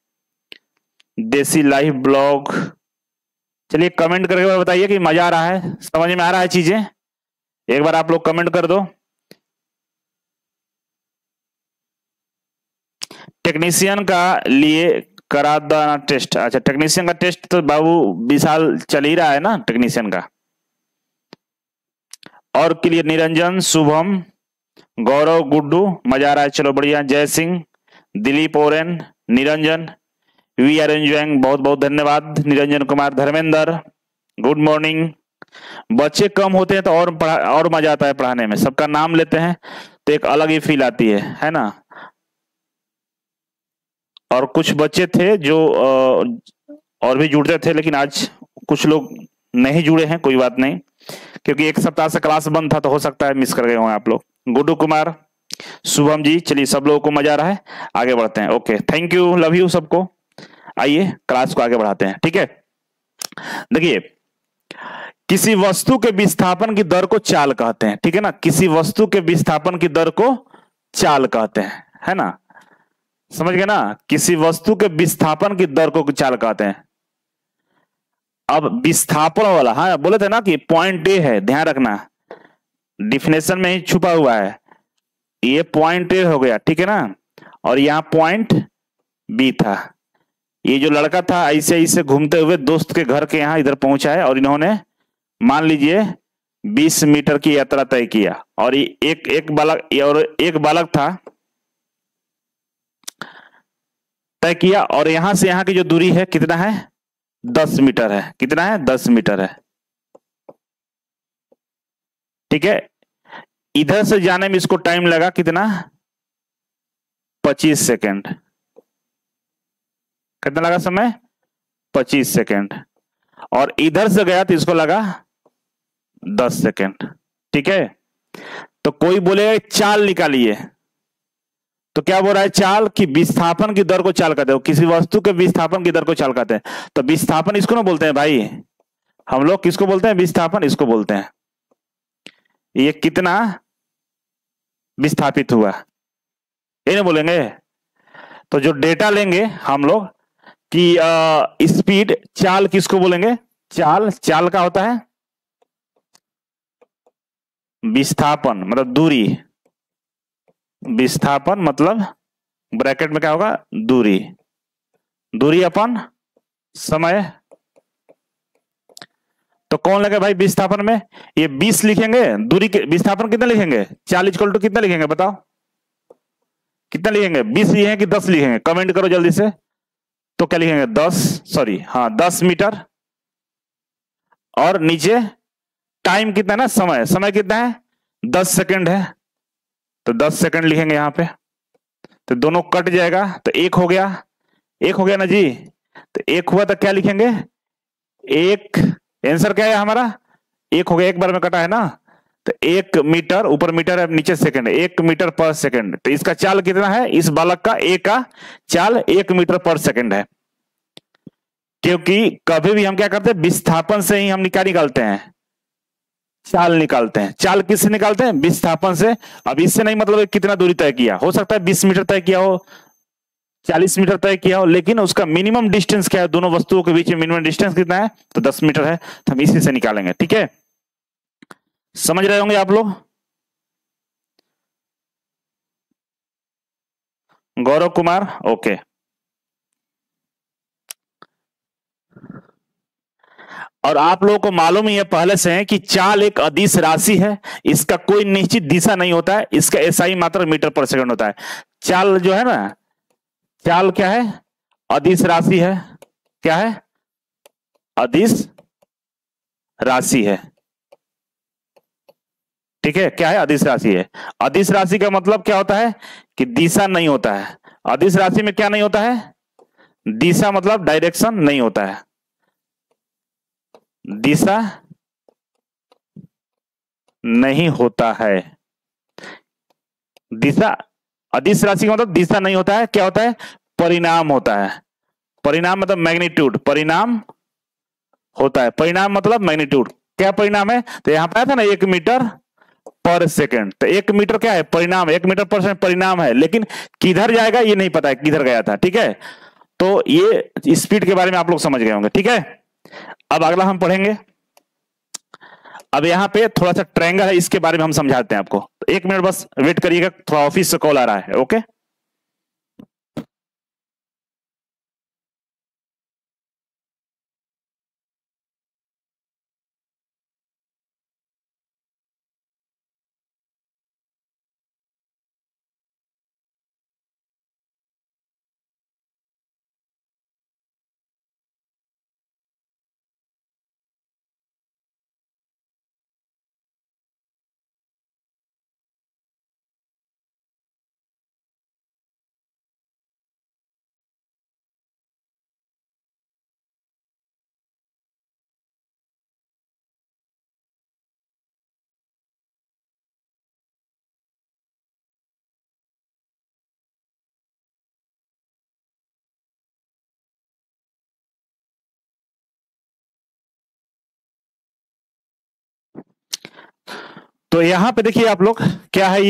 Desi life blog. चलिए कमेंट करके बताइए कि मजा आ रहा है, समझ में आ रहा है चीजें, एक बार आप लोग कमेंट कर दो। टेक्नीशियन का लिए करा देना टेस्ट, अच्छा टेक्नीशियन का टेस्ट तो बाबू विशाल चल ही रहा है ना टेक्नीशियन का। और क्लियर, निरंजन, शुभम, गौरव, गुड्डू, मजा आ रहा है, चलो बढ़िया, Jai Singh, Dilip, Oren, Niranjan, we are enjoying, बहुत बहुत धन्यवाद निरंजन कुमार, धर्मेंद्र, गुड मॉर्निंग। बच्चे कम होते हैं तो और मजा आता है पढ़ाने में, सबका नाम लेते हैं तो एक अलग ही फील आती है ना। और कुछ बच्चे थे जो और भी जुड़ते थे, लेकिन आज कुछ लोग नहीं जुड़े हैं, कोई बात नहीं, क्योंकि एक सप्ताह से क्लास बंद था, तो हो सकता है मिस कर गए होंगे आप लोग। गुड्डू कुमार, शुभम जी, चलिए सब लोगों को मजा आ रहा है, आगे बढ़ते हैं। Okay, thank you, love you सबको। आइए क्लास को आगे बढ़ाते हैं, ठीक है। देखिए, किसी वस्तु के विस्थापन की दर को चाल कहते हैं, ठीक है ना, किसी वस्तु के विस्थापन की दर को चाल कहते हैं, है ना, समझ गए ना, किसी वस्तु के विस्थापन की दर को चाल कहते हैं। अब विस्थापन वाला, हाँ बोले थे ना कि पॉइंट ए है, ध्यान रखना, डिफिनेशन में ही छुपा हुआ है, ये पॉइंट ए हो गया, ठीक है ना, और यहां पॉइंट बी था। ये जो लड़का था ऐसे ऐसे घूमते हुए दोस्त के घर के यहां इधर पहुंचा है, और इन्होंने मान लीजिए 20 मीटर की यात्रा तय किया, और एक बालक था तय किया, और यहां से यहां की जो दूरी है कितना है, 10 मीटर है, कितना है, 10 मीटर है, ठीक है। इधर से जाने में इसको टाइम लगा कितना, 25 सेकेंड, कितना लगा समय, 25 सेकेंड, और इधर से गया तो इसको लगा 10 सेकेंड, ठीक है। तो कोई बोलेगा चाल निकालिए, तो क्या बोल रहा है, चाल की विस्थापन की दर को चाल कहते हैं, किसी वस्तु के विस्थापन की दर को चाल कहते हैं। तो विस्थापन इसको ना बोलते हैं भाई, हम लोग किसको बोलते हैं, विस्थापन इसको बोलते हैं। ये कितना विस्थापित हुआ ये नहीं बोलेंगे। तो जो डेटा लेंगे हम लोग कि स्पीड, चाल किसको बोलेंगे, चाल, चाल का होता है विस्थापन मतलब दूरी, विस्थापन मतलब ब्रैकेट में क्या होगा, दूरी, दूरी अपन समय। तो कौन लगे भाई विस्थापन में, ये 20 लिखेंगे, दूरी के विस्थापन कितना लिखेंगे, चाल इक्वल टू कितना लिखेंगे बताओ, कितना लिखेंगे, 20 लिखेंगे कि 10 लिखेंगे, कमेंट करो जल्दी से। तो क्या लिखेंगे 10, सॉरी हाँ 10 मीटर, और नीचे टाइम कितना ना, समय, समय कितना है 10 सेकंड है, तो 10 सेकंड लिखेंगे यहां पे। तो दोनों कट जाएगा तो एक हो गया, एक हो गया ना जी। तो एक हुआ तो क्या लिखेंगे, एक, आंसर क्या है हमारा, एक हो गया, एक बार में कटा है ना। तो 1 मीटर, ऊपर मीटर है नीचे सेकंड, 1 मीटर पर सेकंड। तो इसका चाल कितना है, इस बालक का ए का चाल 1 मीटर पर सेकंड है। क्योंकि कभी भी हम क्या करते हैं, विस्थापन से ही हम क्या निकालते हैं, चाल निकालते हैं। चाल किससे निकालते हैं, विस्थापन से। अब इससे नहीं मतलब कितना दूरी तय किया, हो सकता है 20 मीटर तय किया हो, 40 मीटर तय किया हो, लेकिन उसका मिनिमम डिस्टेंस क्या है, दोनों वस्तुओं के बीच में मिनिमम डिस्टेंस कितना है, तो 10 मीटर है। तो हम इसी से निकालेंगे, ठीक है, समझ रहे होंगे आप लोग। गौरव कुमार, ओके। और आप लोगों को मालूम ही है पहले से है कि चाल एक अदिश राशि है, इसका कोई निश्चित दिशा नहीं होता है, इसका एसआई मात्रा मीटर पर सेकंड होता है। चाल जो है ना, चाल क्या है, अदिश राशि है, क्या है, अदिश राशि है, ठीक है, क्या है, अदिश राशि है। अदिश राशि का मतलब क्या होता है कि दिशा नहीं होता है। अदिश राशि में क्या नहीं होता है, दिशा मतलब डायरेक्शन नहीं होता है, दिशा नहीं होता है। दिशा, अदिश राशि का मतलब दिशा नहीं होता है, क्या होता है, परिणाम होता है। परिणाम मतलब मैग्नीट्यूड, परिणाम होता है, परिणाम मतलब मैग्नीट्यूड। क्या परिणाम है, तो यहां पर आया था ना 1 मीटर पर सेकंड, तो 1 मीटर क्या है, परिणाम, 1 मीटर पर सेकंड परिणाम है, लेकिन किधर जाएगा ये नहीं पता है, किधर गया था, ठीक है। तो ये स्पीड के बारे में आप लोग समझ गए होंगे, ठीक है। अब अगला हम पढ़ेंगे, अब यहाँ पे थोड़ा सा ट्रायंगल है, इसके बारे में हम समझाते हैं आपको। तो 1 मिनट बस वेट करिएगा, थोड़ा ऑफिस से कॉल आ रहा है, ओके। तो यहां पे देखिए आप लोग, क्या है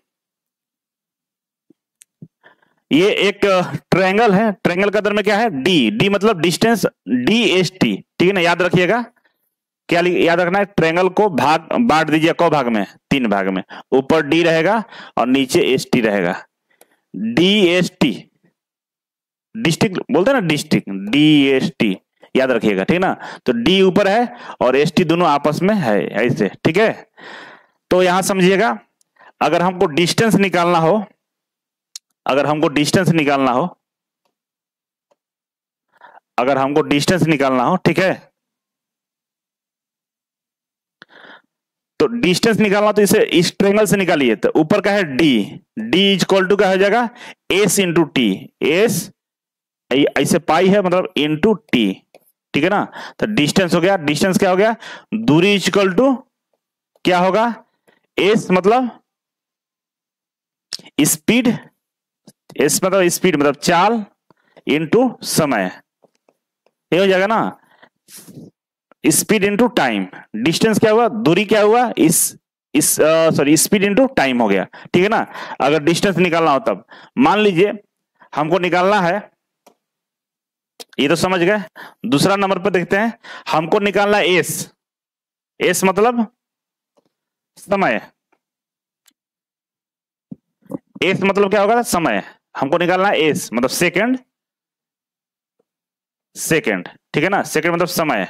ये एक ट्रायंगल है, ट्रायंगल का अंदर में क्या है, डी, डी मतलब डिस्टेंस, डी एस टी, ठीक है ना, याद रखिएगा। क्या याद रखना है, ट्रायंगल को भाग बांट दीजिए, कौ भाग में, 3 भाग में, ऊपर डी रहेगा और नीचे एस टी रहेगा। डी एस टी, डिस्ट्रिक्ट बोलते हैं ना, डिस्ट्रिक्ट, डी एस टी याद रखिएगा, ठीक है ना। तो डी ऊपर है और एस टी दोनों आपस में है ऐसे, ठीक है। तो यहां समझिएगा, अगर हमको डिस्टेंस निकालना हो, अगर हमको डिस्टेंस निकालना हो, अगर हमको डिस्टेंस निकालना हो, ठीक है, तो डिस्टेंस निकालना तो इसे इस ट्रायंगल से निकालिए। तो ऊपर का है डी, डी इक्वल टू क्या हो जाएगा, एस इंटू टी, एस ऐसे पाई है मतलब इंटू टी, ठीक है ना। तो डिस्टेंस हो गया, डिस्टेंस क्या हो गया, दूरी इक्वल टू क्या होगा, एस मतलब स्पीड एस मतलब स्पीड मतलब चाल इनटू समय, ये हो जाएगा ना। स्पीड इनटू टाइम, डिस्टेंस क्या हुआ, दूरी क्या हुआ, इस सॉरी स्पीड इनटू टाइम हो गया, ठीक है ना। अगर डिस्टेंस निकालना हो तब मान लीजिए हमको निकालना है, ये तो समझ गए। दूसरा नंबर पर देखते हैं, हमको निकालना है एस, एस मतलब समय, एस मतलब क्या होगा, समय। हमको निकालना है एस मतलब सेकंड, सेकंड ठीक है ना, सेकंड मतलब समय,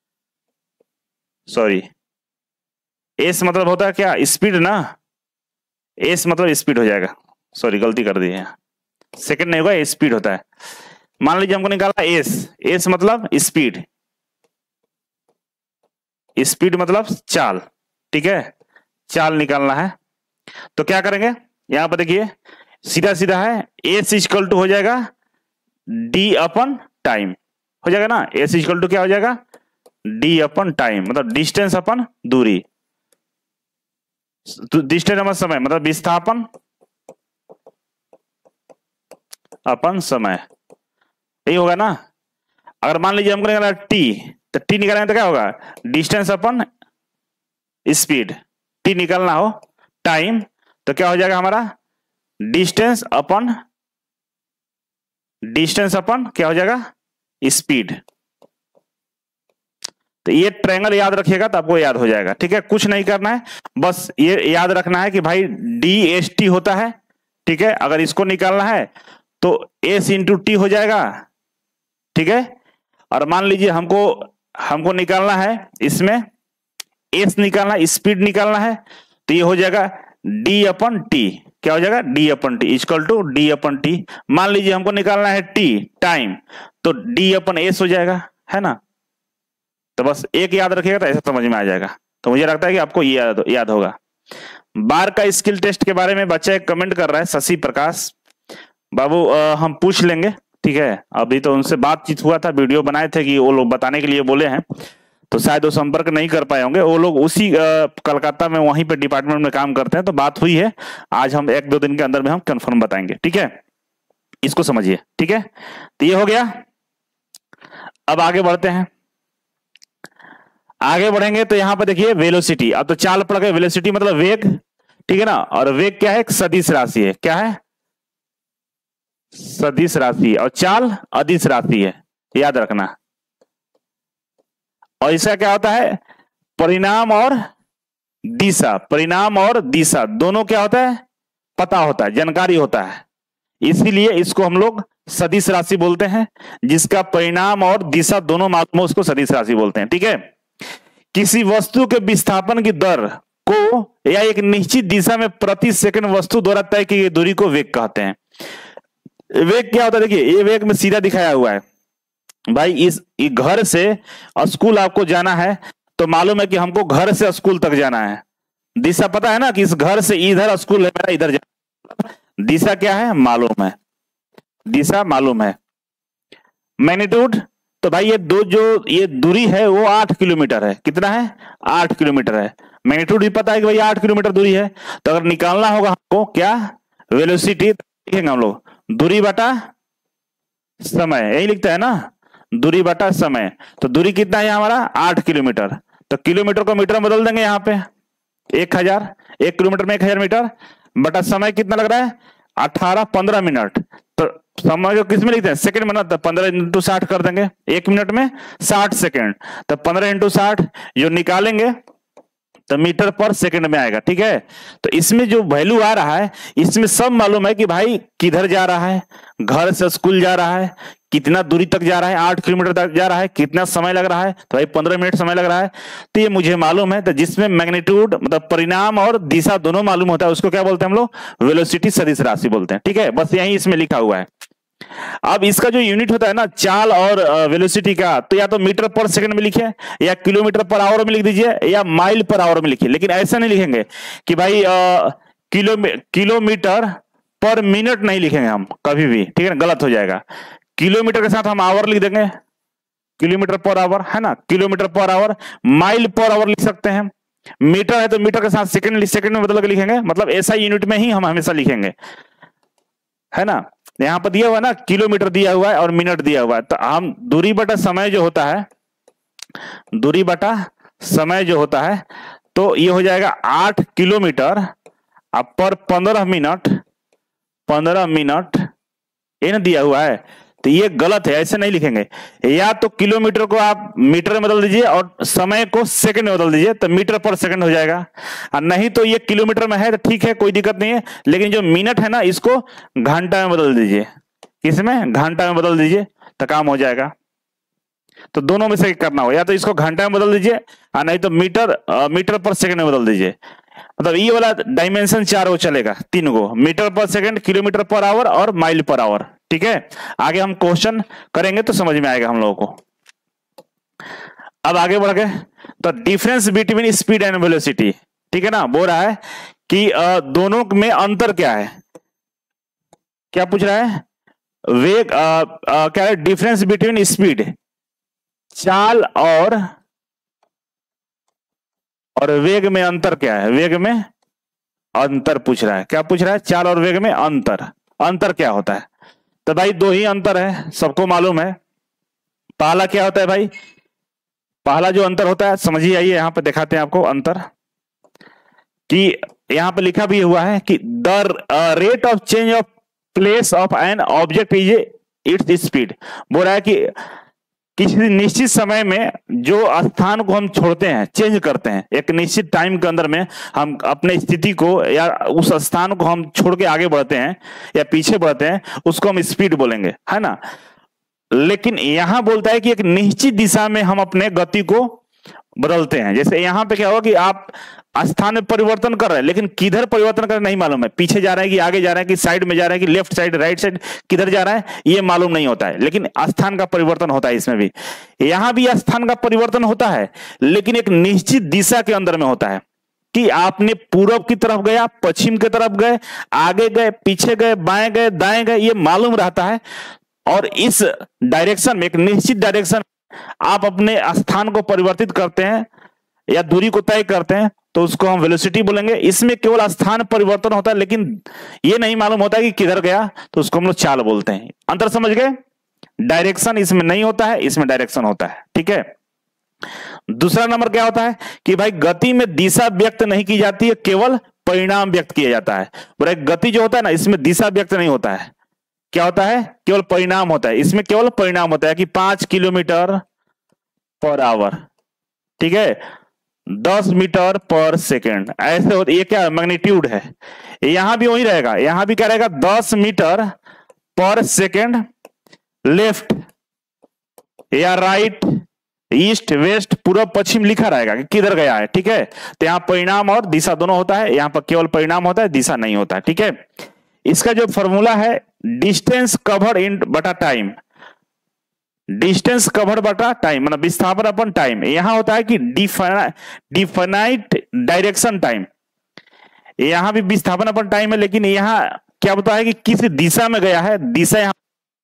सॉरी एस मतलब होता है क्या, स्पीड ना, एस मतलब स्पीड हो जाएगा, सॉरी गलती कर दी है, सेकंड नहीं होगा, स्पीड होता है। मान लीजिए हमको निकालना एस, एस मतलब स्पीड, स्पीड मतलब चाल, ठीक है, चाल निकालना है। तो क्या करेंगे, यहां पर देखिए सीधा सीधा है, एस इक्वल टू हो जाएगा डी अपन टाइम, हो जाएगा ना, एस इक्वल टू क्या हो जाएगा, डी अपन टाइम मतलब डिस्टेंस अपन दूरी, डिस्टेंस अपन समय मतलब विस्थापन अपन समय, यही होगा ना। अगर मान लीजिए हमको निकालना टी, तो टी निकालेंगे तो क्या होगा, डिस्टेंस अपन स्पीड, टी निकालना हो टाइम तो क्या हो जाएगा हमारा, डिस्टेंस अपन, डिस्टेंस अपन क्या हो जाएगा, स्पीड। तो ये ट्रायंगल याद रखिएगा तो आपको याद हो जाएगा, ठीक है। कुछ नहीं करना है, बस ये याद रखना है कि भाई डी एस टी होता है, ठीक है। अगर इसको निकालना है तो एस इंटू टी हो जाएगा, ठीक है। और मान लीजिए हमको हमको निकालना है इसमें एस निकालना है, स्पीड निकालना है, तो ये हो जाएगा डी अपन टी, क्या हो जाएगा, D upon T equal to D upon T. मान लीजिए हमको निकालना है टी टाइम, तो डी अपन एस हो जाएगा, है ना। तो बस एक याद रखिएगा तो ऐसा समझ में आ जाएगा। तो मुझे लगता है कि आपको ये याद होगा। बार का स्किल टेस्ट के बारे में बच्चा एक कमेंट कर रहा है, शशि प्रकाश बाबू, हम पूछ लेंगे, ठीक है। अभी तो उनसे बातचीत हुआ था, वीडियो बनाए थे कि वो लोग बताने के लिए बोले हैं, तो शायद वो संपर्क नहीं कर पाए होंगे। वो लोग उसी कलकत्ता में वहीं पे डिपार्टमेंट में काम करते हैं, तो बात हुई है। आज हम 1-2 दिन के अंदर में हम कंफर्म बताएंगे, ठीक है। इसको समझिए, ठीक है। तो ये हो गया। अब आगे बढ़ते हैं, आगे बढ़ेंगे तो यहां पर देखिए वेलोसिटी, अब तो चाल पड़ गए, वेलोसिटी मतलब वेग, ठीक है ना। और वेग क्या है, एक सदिश राशि है, क्या है, सदिश राशि, और चाल अदिश राशि है, याद रखना। और इसका क्या होता है, परिणाम और दिशा, परिणाम और दिशा दोनों क्या होता है, पता होता है, जानकारी होता है, इसीलिए इसको हम लोग सदिश राशि बोलते हैं। जिसका परिणाम और दिशा दोनों मालूम हो उसको सदिश राशि बोलते हैं, ठीक है। किसी वस्तु के विस्थापन की दर को या एक निश्चित दिशा में प्रति सेकंड वस्तु द्वारा तय की गई दूरी को वेग कहते हैं। वेग क्या होता है, देखिए ये वेग में सीधा दिखाया हुआ है भाई। इस घर से स्कूल आपको जाना है, तो मालूम है कि हमको घर से स्कूल तक जाना है, दिशा पता है ना कि इस घर से इधर स्कूल है मेरा, इधर जाना, दिशा क्या है मालूम है, दिशा मालूम है। मैग्नीट्यूड, तो भाई ये दूरी है वो 8 किलोमीटर है, कितना है, 8 किलोमीटर है। मैग्नीट्यूड भी पता है कि भाई 8 किलोमीटर दूरी है। तो अगर निकालना होगा हमको क्या, वेलोसिटी, लिखेंगे हम लोग दूरी बटा समय, यही लिखता है ना, दूरी बटा समय। तो दूरी कितना है हमारा, 8 किलोमीटर। तो किलोमीटर को मीटर में बदल देंगे, यहाँ पे 1000, 1 किलोमीटर में 1000 मीटर, बटा समय कितना लग रहा है, 15 मिनट। तो समय को किस में लिखते हैं, सेकंड में ना, तो 15 इंटू 60 कर देंगे, 1 मिनट में 60 सेकंड। तो 15 इंटू 60 जो निकालेंगे तो मीटर पर सेकंड में आएगा, ठीक है। तो इसमें जो वैल्यू आ रहा है, इसमें सब मालूम है कि भाई किधर जा रहा है, घर से स्कूल जा रहा है, कितना दूरी तक जा रहा है, 8 किलोमीटर तक जा रहा है, कितना समय लग रहा है, तो भाई 15 मिनट समय लग रहा है। तो ये मुझे मालूम है। तो जिसमें मैग्नीट्यूड मतलब परिणाम और दिशा दोनों मालूम होता है उसको क्या बोलते हैं हम लोग, वेलोसिटी सदिश राशि बोलते हैं, ठीक है। बस यही इसमें लिखा हुआ है। अब इसका जो यूनिट होता है ना चाल और वेलोसिटी का, तो या तो मीटर पर सेकंड में लिखे, या किलोमीटर पर आवर में लिख दीजिए, या माइल पर आवर में लिखिए। लेकिन ऐसा नहीं लिखेंगे कि भाई किलोमीटर पर मिनट नहीं लिखेंगे हम कभी भी, ठीक है ना, गलत हो जाएगा। किलोमीटर के साथ हम आवर लिख देंगे, किलोमीटर पर आवर, है ना, kilometre per our. Mile per our लिख सकते हैं। मीटर है तो मीटर के साथ सेकंड में बदल के लिखेंगे, मतलब ऐसा यूनिट में ही हम हमेशा लिखेंगे। है ना। यहाँ पर दिया हुआ है ना, किलोमीटर दिया हुआ है और मिनट दिया हुआ है, तो हम दूरी बटा समय जो होता है, दूरी बटा समय जो होता है, तो ये हो जाएगा 8 किलोमीटर अब पर 15 मिनट, 15 मिनट ये ना दिया हुआ है। तो ये गलत है, ऐसे नहीं लिखेंगे। या तो किलोमीटर को आप मीटर में बदल दीजिए और समय को सेकंड में बदल दीजिए, तो मीटर पर सेकंड हो जाएगा। और नहीं तो ये किलोमीटर में है तो ठीक है, कोई दिक्कत नहीं है, लेकिन जो मिनट है ना इसको घंटा में बदल दीजिए। किसमें? घंटा में बदल दीजिए, तो काम हो जाएगा। तो दोनों में से करना हो, या तो इसको घंटा में बदल दीजिए और नहीं तो मीटर पर सेकंड में बदल दीजिए। मतलब ये वाला डायमेंशन 4 वो चलेगा, 3 गो, metre per second, kilometre per hour और माइल पर आवर। ठीक है, आगे हम क्वेश्चन करेंगे तो समझ में आएगा हम लोगों को। अब आगे बढ़ गए, तो difference between speed and velocity, ठीक है ना, बोल रहा है कि दोनों में अंतर क्या है। क्या पूछ रहा है? वेग, क्या है डिफरेंस बिटवीन स्पीड, चाल और वेग में अंतर क्या है। वेग में अंतर पूछ रहा है। क्या पूछ रहा है? चाल और वेग में अंतर। अंतर क्या होता है? तो भाई दो ही अंतर है, सबको मालूम है। पहला क्या होता है भाई? पहला जो अंतर होता है, समझिए, आइए यहां पर दिखाते हैं आपको अंतर, कि यहां पर लिखा भी हुआ है कि the rate of change of place of an object is its speed. बोल रहा है कि किसी निश्चित समय में जो स्थान को हम छोड़ते हैं, चेंज करते हैं, एक निश्चित टाइम के अंदर में हम अपने स्थिति को या उस स्थान को हम छोड़ के आगे बढ़ते हैं या पीछे बढ़ते हैं, उसको हम स्पीड बोलेंगे, है ना। लेकिन यहां बोलता है कि एक निश्चित दिशा में हम अपने गति को बदलते हैं। जैसे यहां पे क्या होगा कि आप स्थान में परिवर्तन कर रहे हैं, लेकिन किधर परिवर्तन कर रहे हैं नहीं मालूम है, पीछे जा रहे हैं कि आगे जा रहे हैं कि साइड में जा रहे हैं कि लेफ्ट साइड राइट साइड किधर जा रहा है ये मालूम नहीं होता है, लेकिन स्थान का परिवर्तन होता है। इसमें भी, यहां भी स्थान का परिवर्तन होता है, लेकिन एक निश्चित दिशा के अंदर में होता है, कि आपने पूरब की तरफ गया, पश्चिम की तरफ गए, आगे गए, पीछे गए, बाएं गए, दाएं गए, ये मालूम रहता है। और इस डायरेक्शन में, एक निश्चित डायरेक्शन आप अपने स्थान को परिवर्तित करते हैं या दूरी को तय करते हैं, तो उसको हम वेलोसिटी बोलेंगे। इसमें केवल स्थान परिवर्तन होता है, लेकिन ये नहीं मालूम होता कि किधर गया, तो उसको हम लोग चाल बोलते हैं। अंतर समझ गए? डायरेक्शन इसमें नहीं होता है, इसमें डायरेक्शन होता है। ठीक है। दूसरा नंबर क्या होता है कि भाई गति में दिशा व्यक्त नहीं की जाती है, केवल परिणाम व्यक्त किया जाता है। बोले गति जो होता है ना, इसमें दिशा व्यक्त नहीं होता है, क्या होता है? केवल परिणाम होता है। इसमें केवल परिणाम होता है कि 5 किलोमीटर पर आवर, ठीक है, 10 मीटर पर सेकेंड, ऐसे होते। ये क्या मैग्नीट्यूड है, यहां भी वही रहेगा। यहां भी क्या रहेगा? 10 मीटर पर सेकेंड, लेफ्ट या राइट, ईस्ट वेस्ट, पूर्व पश्चिम लिखा रहेगा कि किधर गया है। ठीक है, तो यहां परिणाम और दिशा दोनों होता है, यहां पर केवल परिणाम होता है, दिशा नहीं होता है। ठीक है। इसका जो फॉर्मूला है, डिस्टेंस कवर्ड इन बटा टाइम, डिस्टेंस कवर्ड बटा टाइम, मतलब विस्थापन अपन टाइम। यहां होता है कि डिफाइनाइट डायरेक्शन टाइम, यहां भी विस्थापन अपन टाइम है, लेकिन यहां क्या होता है कि किस दिशा में गया है, दिशा यहां।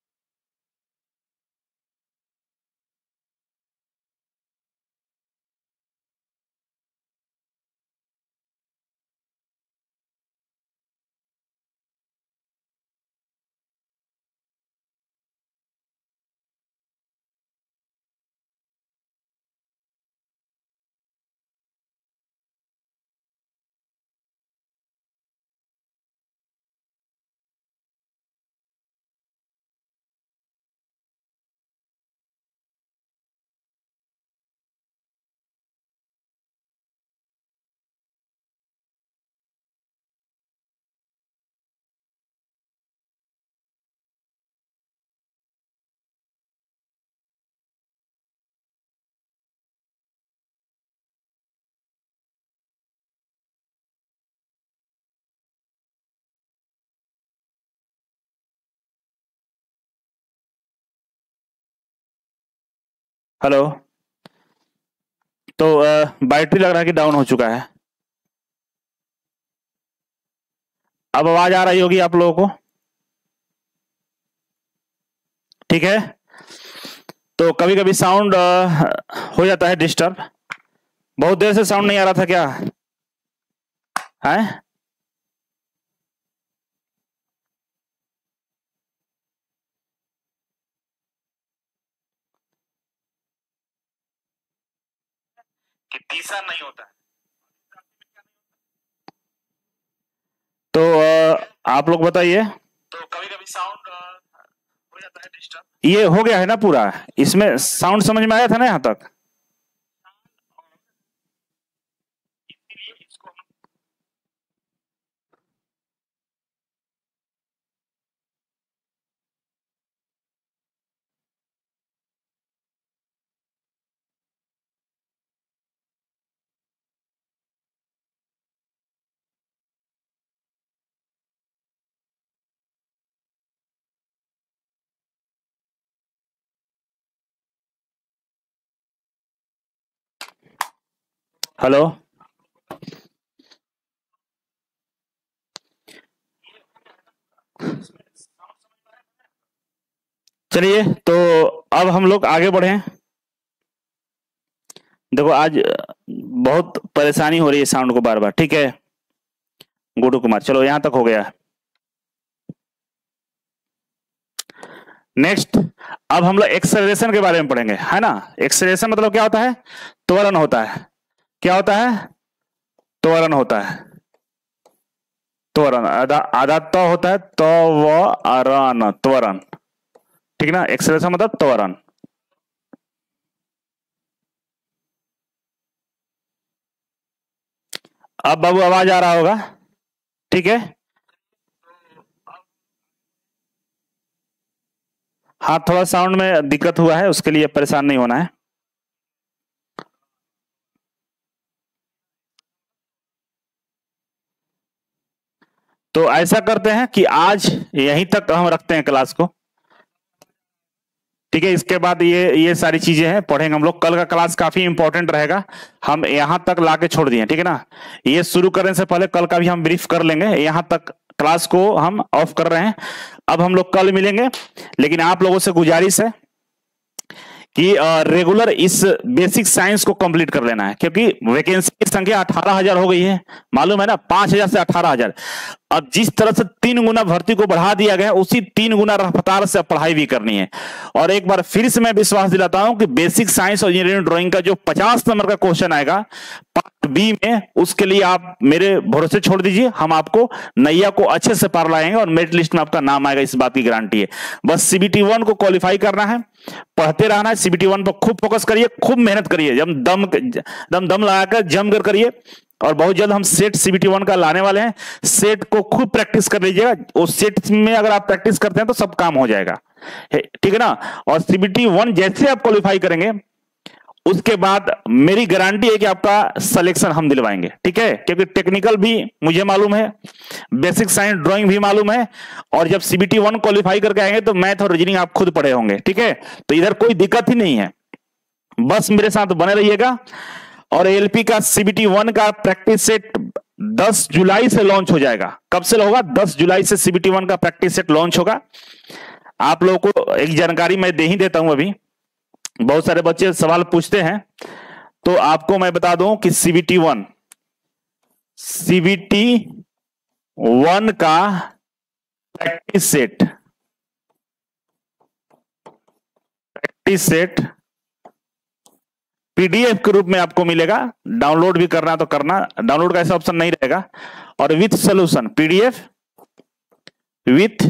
हेलो। तो बैटरी लग रहा है कि डाउन हो चुका है। अब आवाज आ रही होगी आप लोगों को, ठीक है। तो कभी कभी साउंड हो जाता है डिस्टर्ब। बहुत देर से साउंड नहीं आ रहा था क्या है? कि तीसरा नहीं होता है। तो आप लोग बताइए। तो कभी कभी साउंड हो जाता है डिस्टर्ब। ये हो गया है ना पूरा? इसमें साउंड समझ में आया था ना यहां तक? हेलो, चलिए तो अब हम लोग आगे बढ़े। देखो आज बहुत परेशानी हो रही है साउंड को बार बार, ठीक है गुड्डू कुमार? चलो यहां तक हो गया। नेक्स्ट, अब हम लोग एक्सेलरेशन के बारे में पढ़ेंगे, है ना? एक्सेलरेशन मतलब क्या होता है? त्वरण होता है। क्या होता है? त्वरण होता है। त्वरण आधा आधा तो होता है तो वो अरण त्वरण, ठीक ना? एक्सेलरेशन मतलब त्वरण। अब बाबू आवाज आ रहा होगा, ठीक है? हाँ, थोड़ा साउंड में दिक्कत हुआ है, उसके लिए परेशान नहीं होना है। तो ऐसा करते हैं कि आज यहीं तक हम रखते हैं क्लास को, ठीक है? इसके बाद ये सारी चीजें हैं पढ़ेंगे हम लोग। कल का क्लास काफी इंपॉर्टेंट रहेगा, हम यहां तक लाके छोड़ दिए, ठीक है ना? ये शुरू करने से पहले कल का भी हम ब्रीफ कर लेंगे। यहां तक क्लास को हम ऑफ कर रहे हैं। अब हम लोग कल मिलेंगे, लेकिन आप लोगों से गुजारिश है कि रेगुलर इस बेसिक साइंस को कंप्लीट कर लेना है, क्योंकि वैकेंसी की संख्या 18,000 हो गई है, मालूम है ना? 5,000 से 18,000। अब जिस तरह से 3 गुना भर्ती को बढ़ा दिया गया है, उसी 3 गुना रफ्तार से पढ़ाई भी करनी है। और एक बार फिर से मैं विश्वास दिलाता हूं कि बेसिक साइंस और इंजीनियरिंग ड्राइंग का जो 50 नंबर का क्वेश्चन आएगा पार्ट बी में, उसके लिए आप मेरे भरोसे छोड़ दीजिए, हम आपको नैया को अच्छे से पार लाएंगे और मेरिट लिस्ट में आपका नाम आएगा, इस बात की गारंटी है। बस सीबीटी 1 को क्वालिफाई करना है, पढ़ते रहना है। सीबीटी 1 पर खूब फोकस करिए, खूब मेहनत करिए, जब दम लगाकर जम कर करिए। और बहुत जल्द हम सेट सीबीटी 1 का लाने वाले हैं। सेट को खूब प्रैक्टिस कर लीजिएगा, उस सेट में अगर आप प्रैक्टिस करते हैं तो सब काम हो जाएगा, ठीक है ना? और सीबीटी 1 जैसे आप क्वालिफाई करेंगे, उसके बाद मेरी गारंटी है कि आपका सिलेक्शन हम दिलवाएंगे, ठीक है? क्योंकि टेक्निकल भी मुझे मालूम है, बेसिक साइंस ड्राइंग भी मालूम है, और जब सीबीटी 1 क्वालिफाई करके आएंगे तो मैथ और रीजनिंग आप खुद पढ़े होंगे, ठीक है? तो इधर कोई दिक्कत ही नहीं है, बस मेरे साथ बने रहिएगा। और एलपी का सीबीटी 1 का प्रैक्टिस सेट 10 जुलाई से लॉन्च हो जाएगा। कब से होगा? 10 जुलाई से सीबीटी 1 का प्रैक्टिस सेट लॉन्च होगा। आप लोगों को एक जानकारी मैं दे ही देता हूं, अभी बहुत सारे बच्चे सवाल पूछते हैं, तो आपको मैं बता दूं कि सीबीटी 1 का प्रैक्टिस सेट पीडीएफ के रूप में आपको मिलेगा। डाउनलोड भी करना तो करना, डाउनलोड का ऐसा ऑप्शन नहीं रहेगा। और with solution, PDF with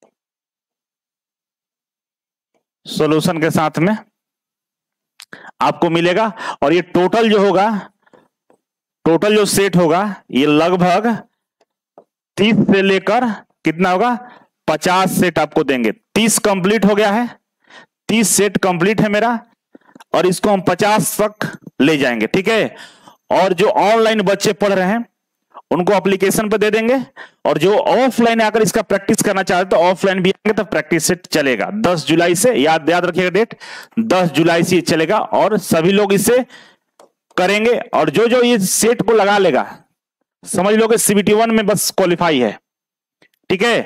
solution के साथ में आपको मिलेगा। और ये टोटल जो होगा, टोटल जो सेट होगा, ये लगभग 30 से लेकर कितना होगा? 50 सेट आपको देंगे। 30 कंप्लीट हो गया है, 30 सेट कंप्लीट है मेरा, और इसको हम 50 तक ले जाएंगे, ठीक है? और जो ऑनलाइन बच्चे पढ़ रहे हैं उनको एप्लीकेशन पे दे देंगे, और जो ऑफलाइन आकर इसका प्रैक्टिस करना चाहते तो ऑफलाइन भी आएंगे, तो प्रैक्टिस सेट चलेगा 10 जुलाई से। याद रखिएगा डेट, 10 जुलाई से चलेगा, और सभी लोग इसे करेंगे। और जो जो ये सेट को लगा लेगा, समझ लो कि सीबीटी 1 में बस क्वालिफाई है, ठीक है?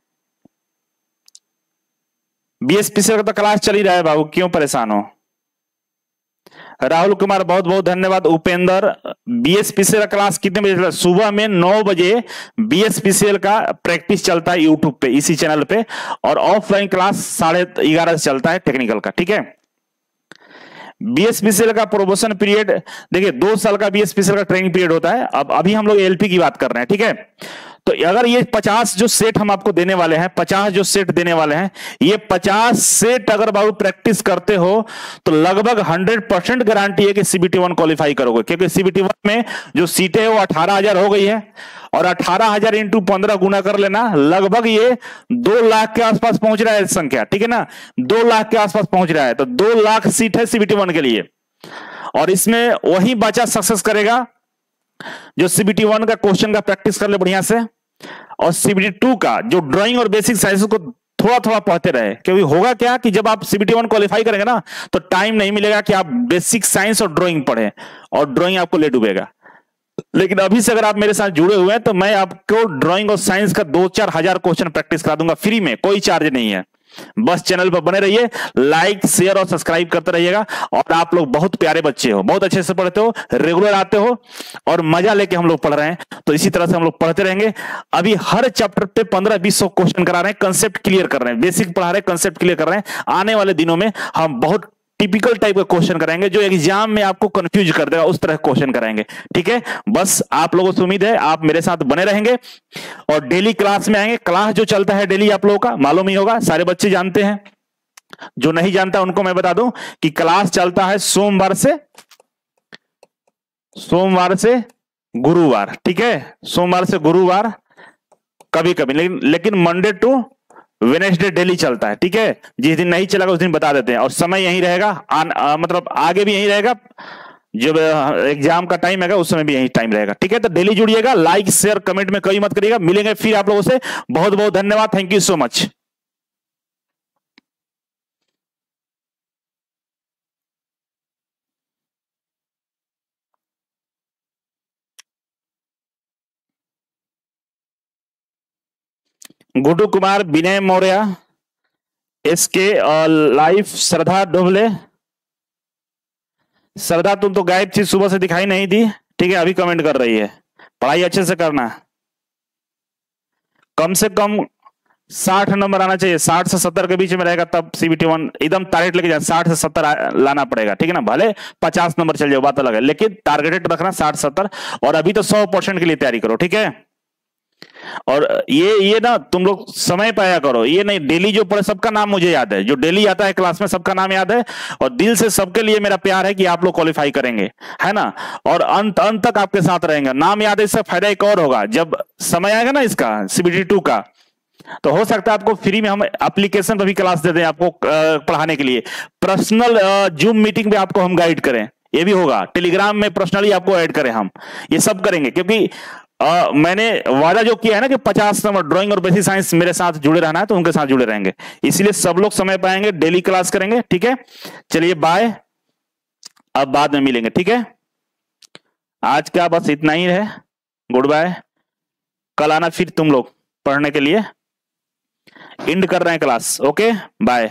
बीएसपी से तो क्लास चल ही रहा है बाबू, क्यों परेशान हो? राहुल कुमार बहुत बहुत धन्यवाद। उपेंद्र, बीएसपीसीएल का क्लास कितने बजे चलता है? सुबह में 9 बजे बीएसपीसीएल का प्रैक्टिस चलता है यूट्यूब पे, इसी चैनल पे। और ऑफलाइन क्लास 11:30 से चलता है टेक्निकल का, ठीक है? बीएसपीसीएल का प्रोमोशन पीरियड, देखिए 2 साल का बीएसपीसीएल का ट्रेनिंग पीरियड होता है। अब अभी हम लोग एलपी की बात कर रहे हैं, ठीक है। तो अगर ये 50 जो सेट हम आपको देने वाले हैं, 50 जो सेट देने वाले हैं, ये 50 सेट अगर बाबू प्रैक्टिस करते हो तो लगभग 100% गारंटी है कि सीबीटी 1 क्वालिफाई करोगे, क्योंकि सीबीटी 1 में जो सीटें है वो 18,000 हो गई है, और 18,000 इंटू 15 गुना कर लेना, लगभग ये 2 लाख के आसपास पहुंच रहा है संख्या, ठीक है ना, 2 लाख के आसपास पहुंच रहा है। तो 2 लाख सीट है सीबीटी 1 के लिए, और इसमें वही बच्चा सक्सेस करेगा जो सीबीटी 1 का क्वेश्चन का प्रैक्टिस कर ले बढ़िया से, और सीबीटी 2 का जो ड्राइंग और बेसिक साइंस को थोड़ा थोड़ा पढ़ते रहे। क्योंकि होगा क्या कि जब आप सीबीटी 1 क्वालिफाई करेंगे ना, तो टाइम नहीं मिलेगा कि आप बेसिक साइंस और ड्राइंग पढ़ें, और ड्राइंग आपको ले डूबेगा। लेकिन अभी से अगर आप मेरे साथ जुड़े हुए हैं तो मैं आपको ड्राइंग और साइंस का 2-4 हजार क्वेश्चन प्रैक्टिस करा दूंगा फ्री में, कोई चार्ज नहीं है। बस चैनल पर बने रहिए, लाइक शेयर और सब्सक्राइब करते रहिएगा। और आप लोग बहुत प्यारे बच्चे हो, बहुत अच्छे से पढ़ते हो, रेगुलर आते हो, और मजा लेके हम लोग पढ़ रहे हैं। तो इसी तरह से हम लोग पढ़ते रहेंगे। अभी हर चैप्टर पे 15-20 क्वेश्चन करा रहे हैं, कंसेप्ट क्लियर कर रहे हैं, बेसिक पढ़ा रहे हैं, कंसेप्ट क्लियर कर रहे हैं। आने वाले दिनों में हम बहुत टिपिकल टाइप का क्वेश्चन कराएंगे जो एग्जाम में आपको कंफ्यूज कर देगा, उस तरह क्वेश्चन कराएंगे, ठीक है। बस आप लोगों से उम्मीद है आप मेरे साथ बने रहेंगे और डेली क्लास में आएंगे। क्लास जो चलता है डेली आप लोगों का मालूम ही होगा, सारे बच्चे जानते हैं। जो नहीं जानता उनको मैं बता दूं कि क्लास चलता है सोमवार से गुरुवार, ठीक है, सोमवार से गुरुवार, कभी कभी लेकिन मंडे टू वेनेसडे डेली चलता है, ठीक है। जिस दिन नहीं चलेगा उस दिन बता देते हैं, और समय यही रहेगा, मतलब आगे भी यही रहेगा, जब एग्जाम का टाइम आएगा उस समय भी यही टाइम रहेगा, ठीक है। तो डेली जुड़िएगा, लाइक शेयर कमेंट में कोई मत करिएगा। मिलेंगे फिर आप लोगों से, बहुत बहुत धन्यवाद, thank you so much. Guddu Kumar, Vinay Maurya, SK life, Shraddha Dobhle. Shraddha तुम तो गायब थी, सुबह से दिखाई नहीं दी, ठीक है, अभी कमेंट कर रही है। पढ़ाई अच्छे से करना, कम से कम 60 नंबर आना चाहिए, 60 से 70 के बीच में रहेगा तब सीबीटी 1 एकदम टारगेट लेके जाए, 60 से 70 लाना पड़ेगा, ठीक है ना। भले 50 नंबर चल जाए बात अलग है, लेकिन टारगेटेड रखना 60-70, और अभी तो 100% के लिए तैयारी करो, ठीक है। और ये ना तुम लोग समय पाया करो, ये नहीं डेली जो पढ़े सबका नाम मुझे याद है, जो डेली आता है क्लास में सबका नाम याद है, और दिल से सबके लिए मेरा प्यार है कि आप लोग क्वालिफाई करेंगे, है ना, और अंत तक आपके साथ रहेंगे। नाम याद है, इससे फायदा एक और होगा, जब समय आएगा ना इसका सीबीटी 2 का, तो हो सकता है आपको फ्री में हम एप्लीकेशन पर भी क्लास दे दें आपको पढ़ाने के लिए, पर्सनल जूम मीटिंग पे आपको हम गाइड करें, ये भी होगा, टेलीग्राम में पर्सनली आपको ऐड करें हम, ये सब करेंगे। क्योंकि मैंने वादा जो किया है ना कि 50 नंबर ड्राइंग और बेसिक साइंस मेरे साथ जुड़े रहना है, तो उनके साथ जुड़े रहेंगे, इसलिए सब लोग समय पाएंगे, डेली क्लास करेंगे, ठीक है। चलिए बाय, अब बाद में मिलेंगे, ठीक है। आज का बस इतना ही है, गुड बाय। कल आना फिर तुम लोग पढ़ने के लिए, एंड कर रहे हैं क्लास, ओके बाय।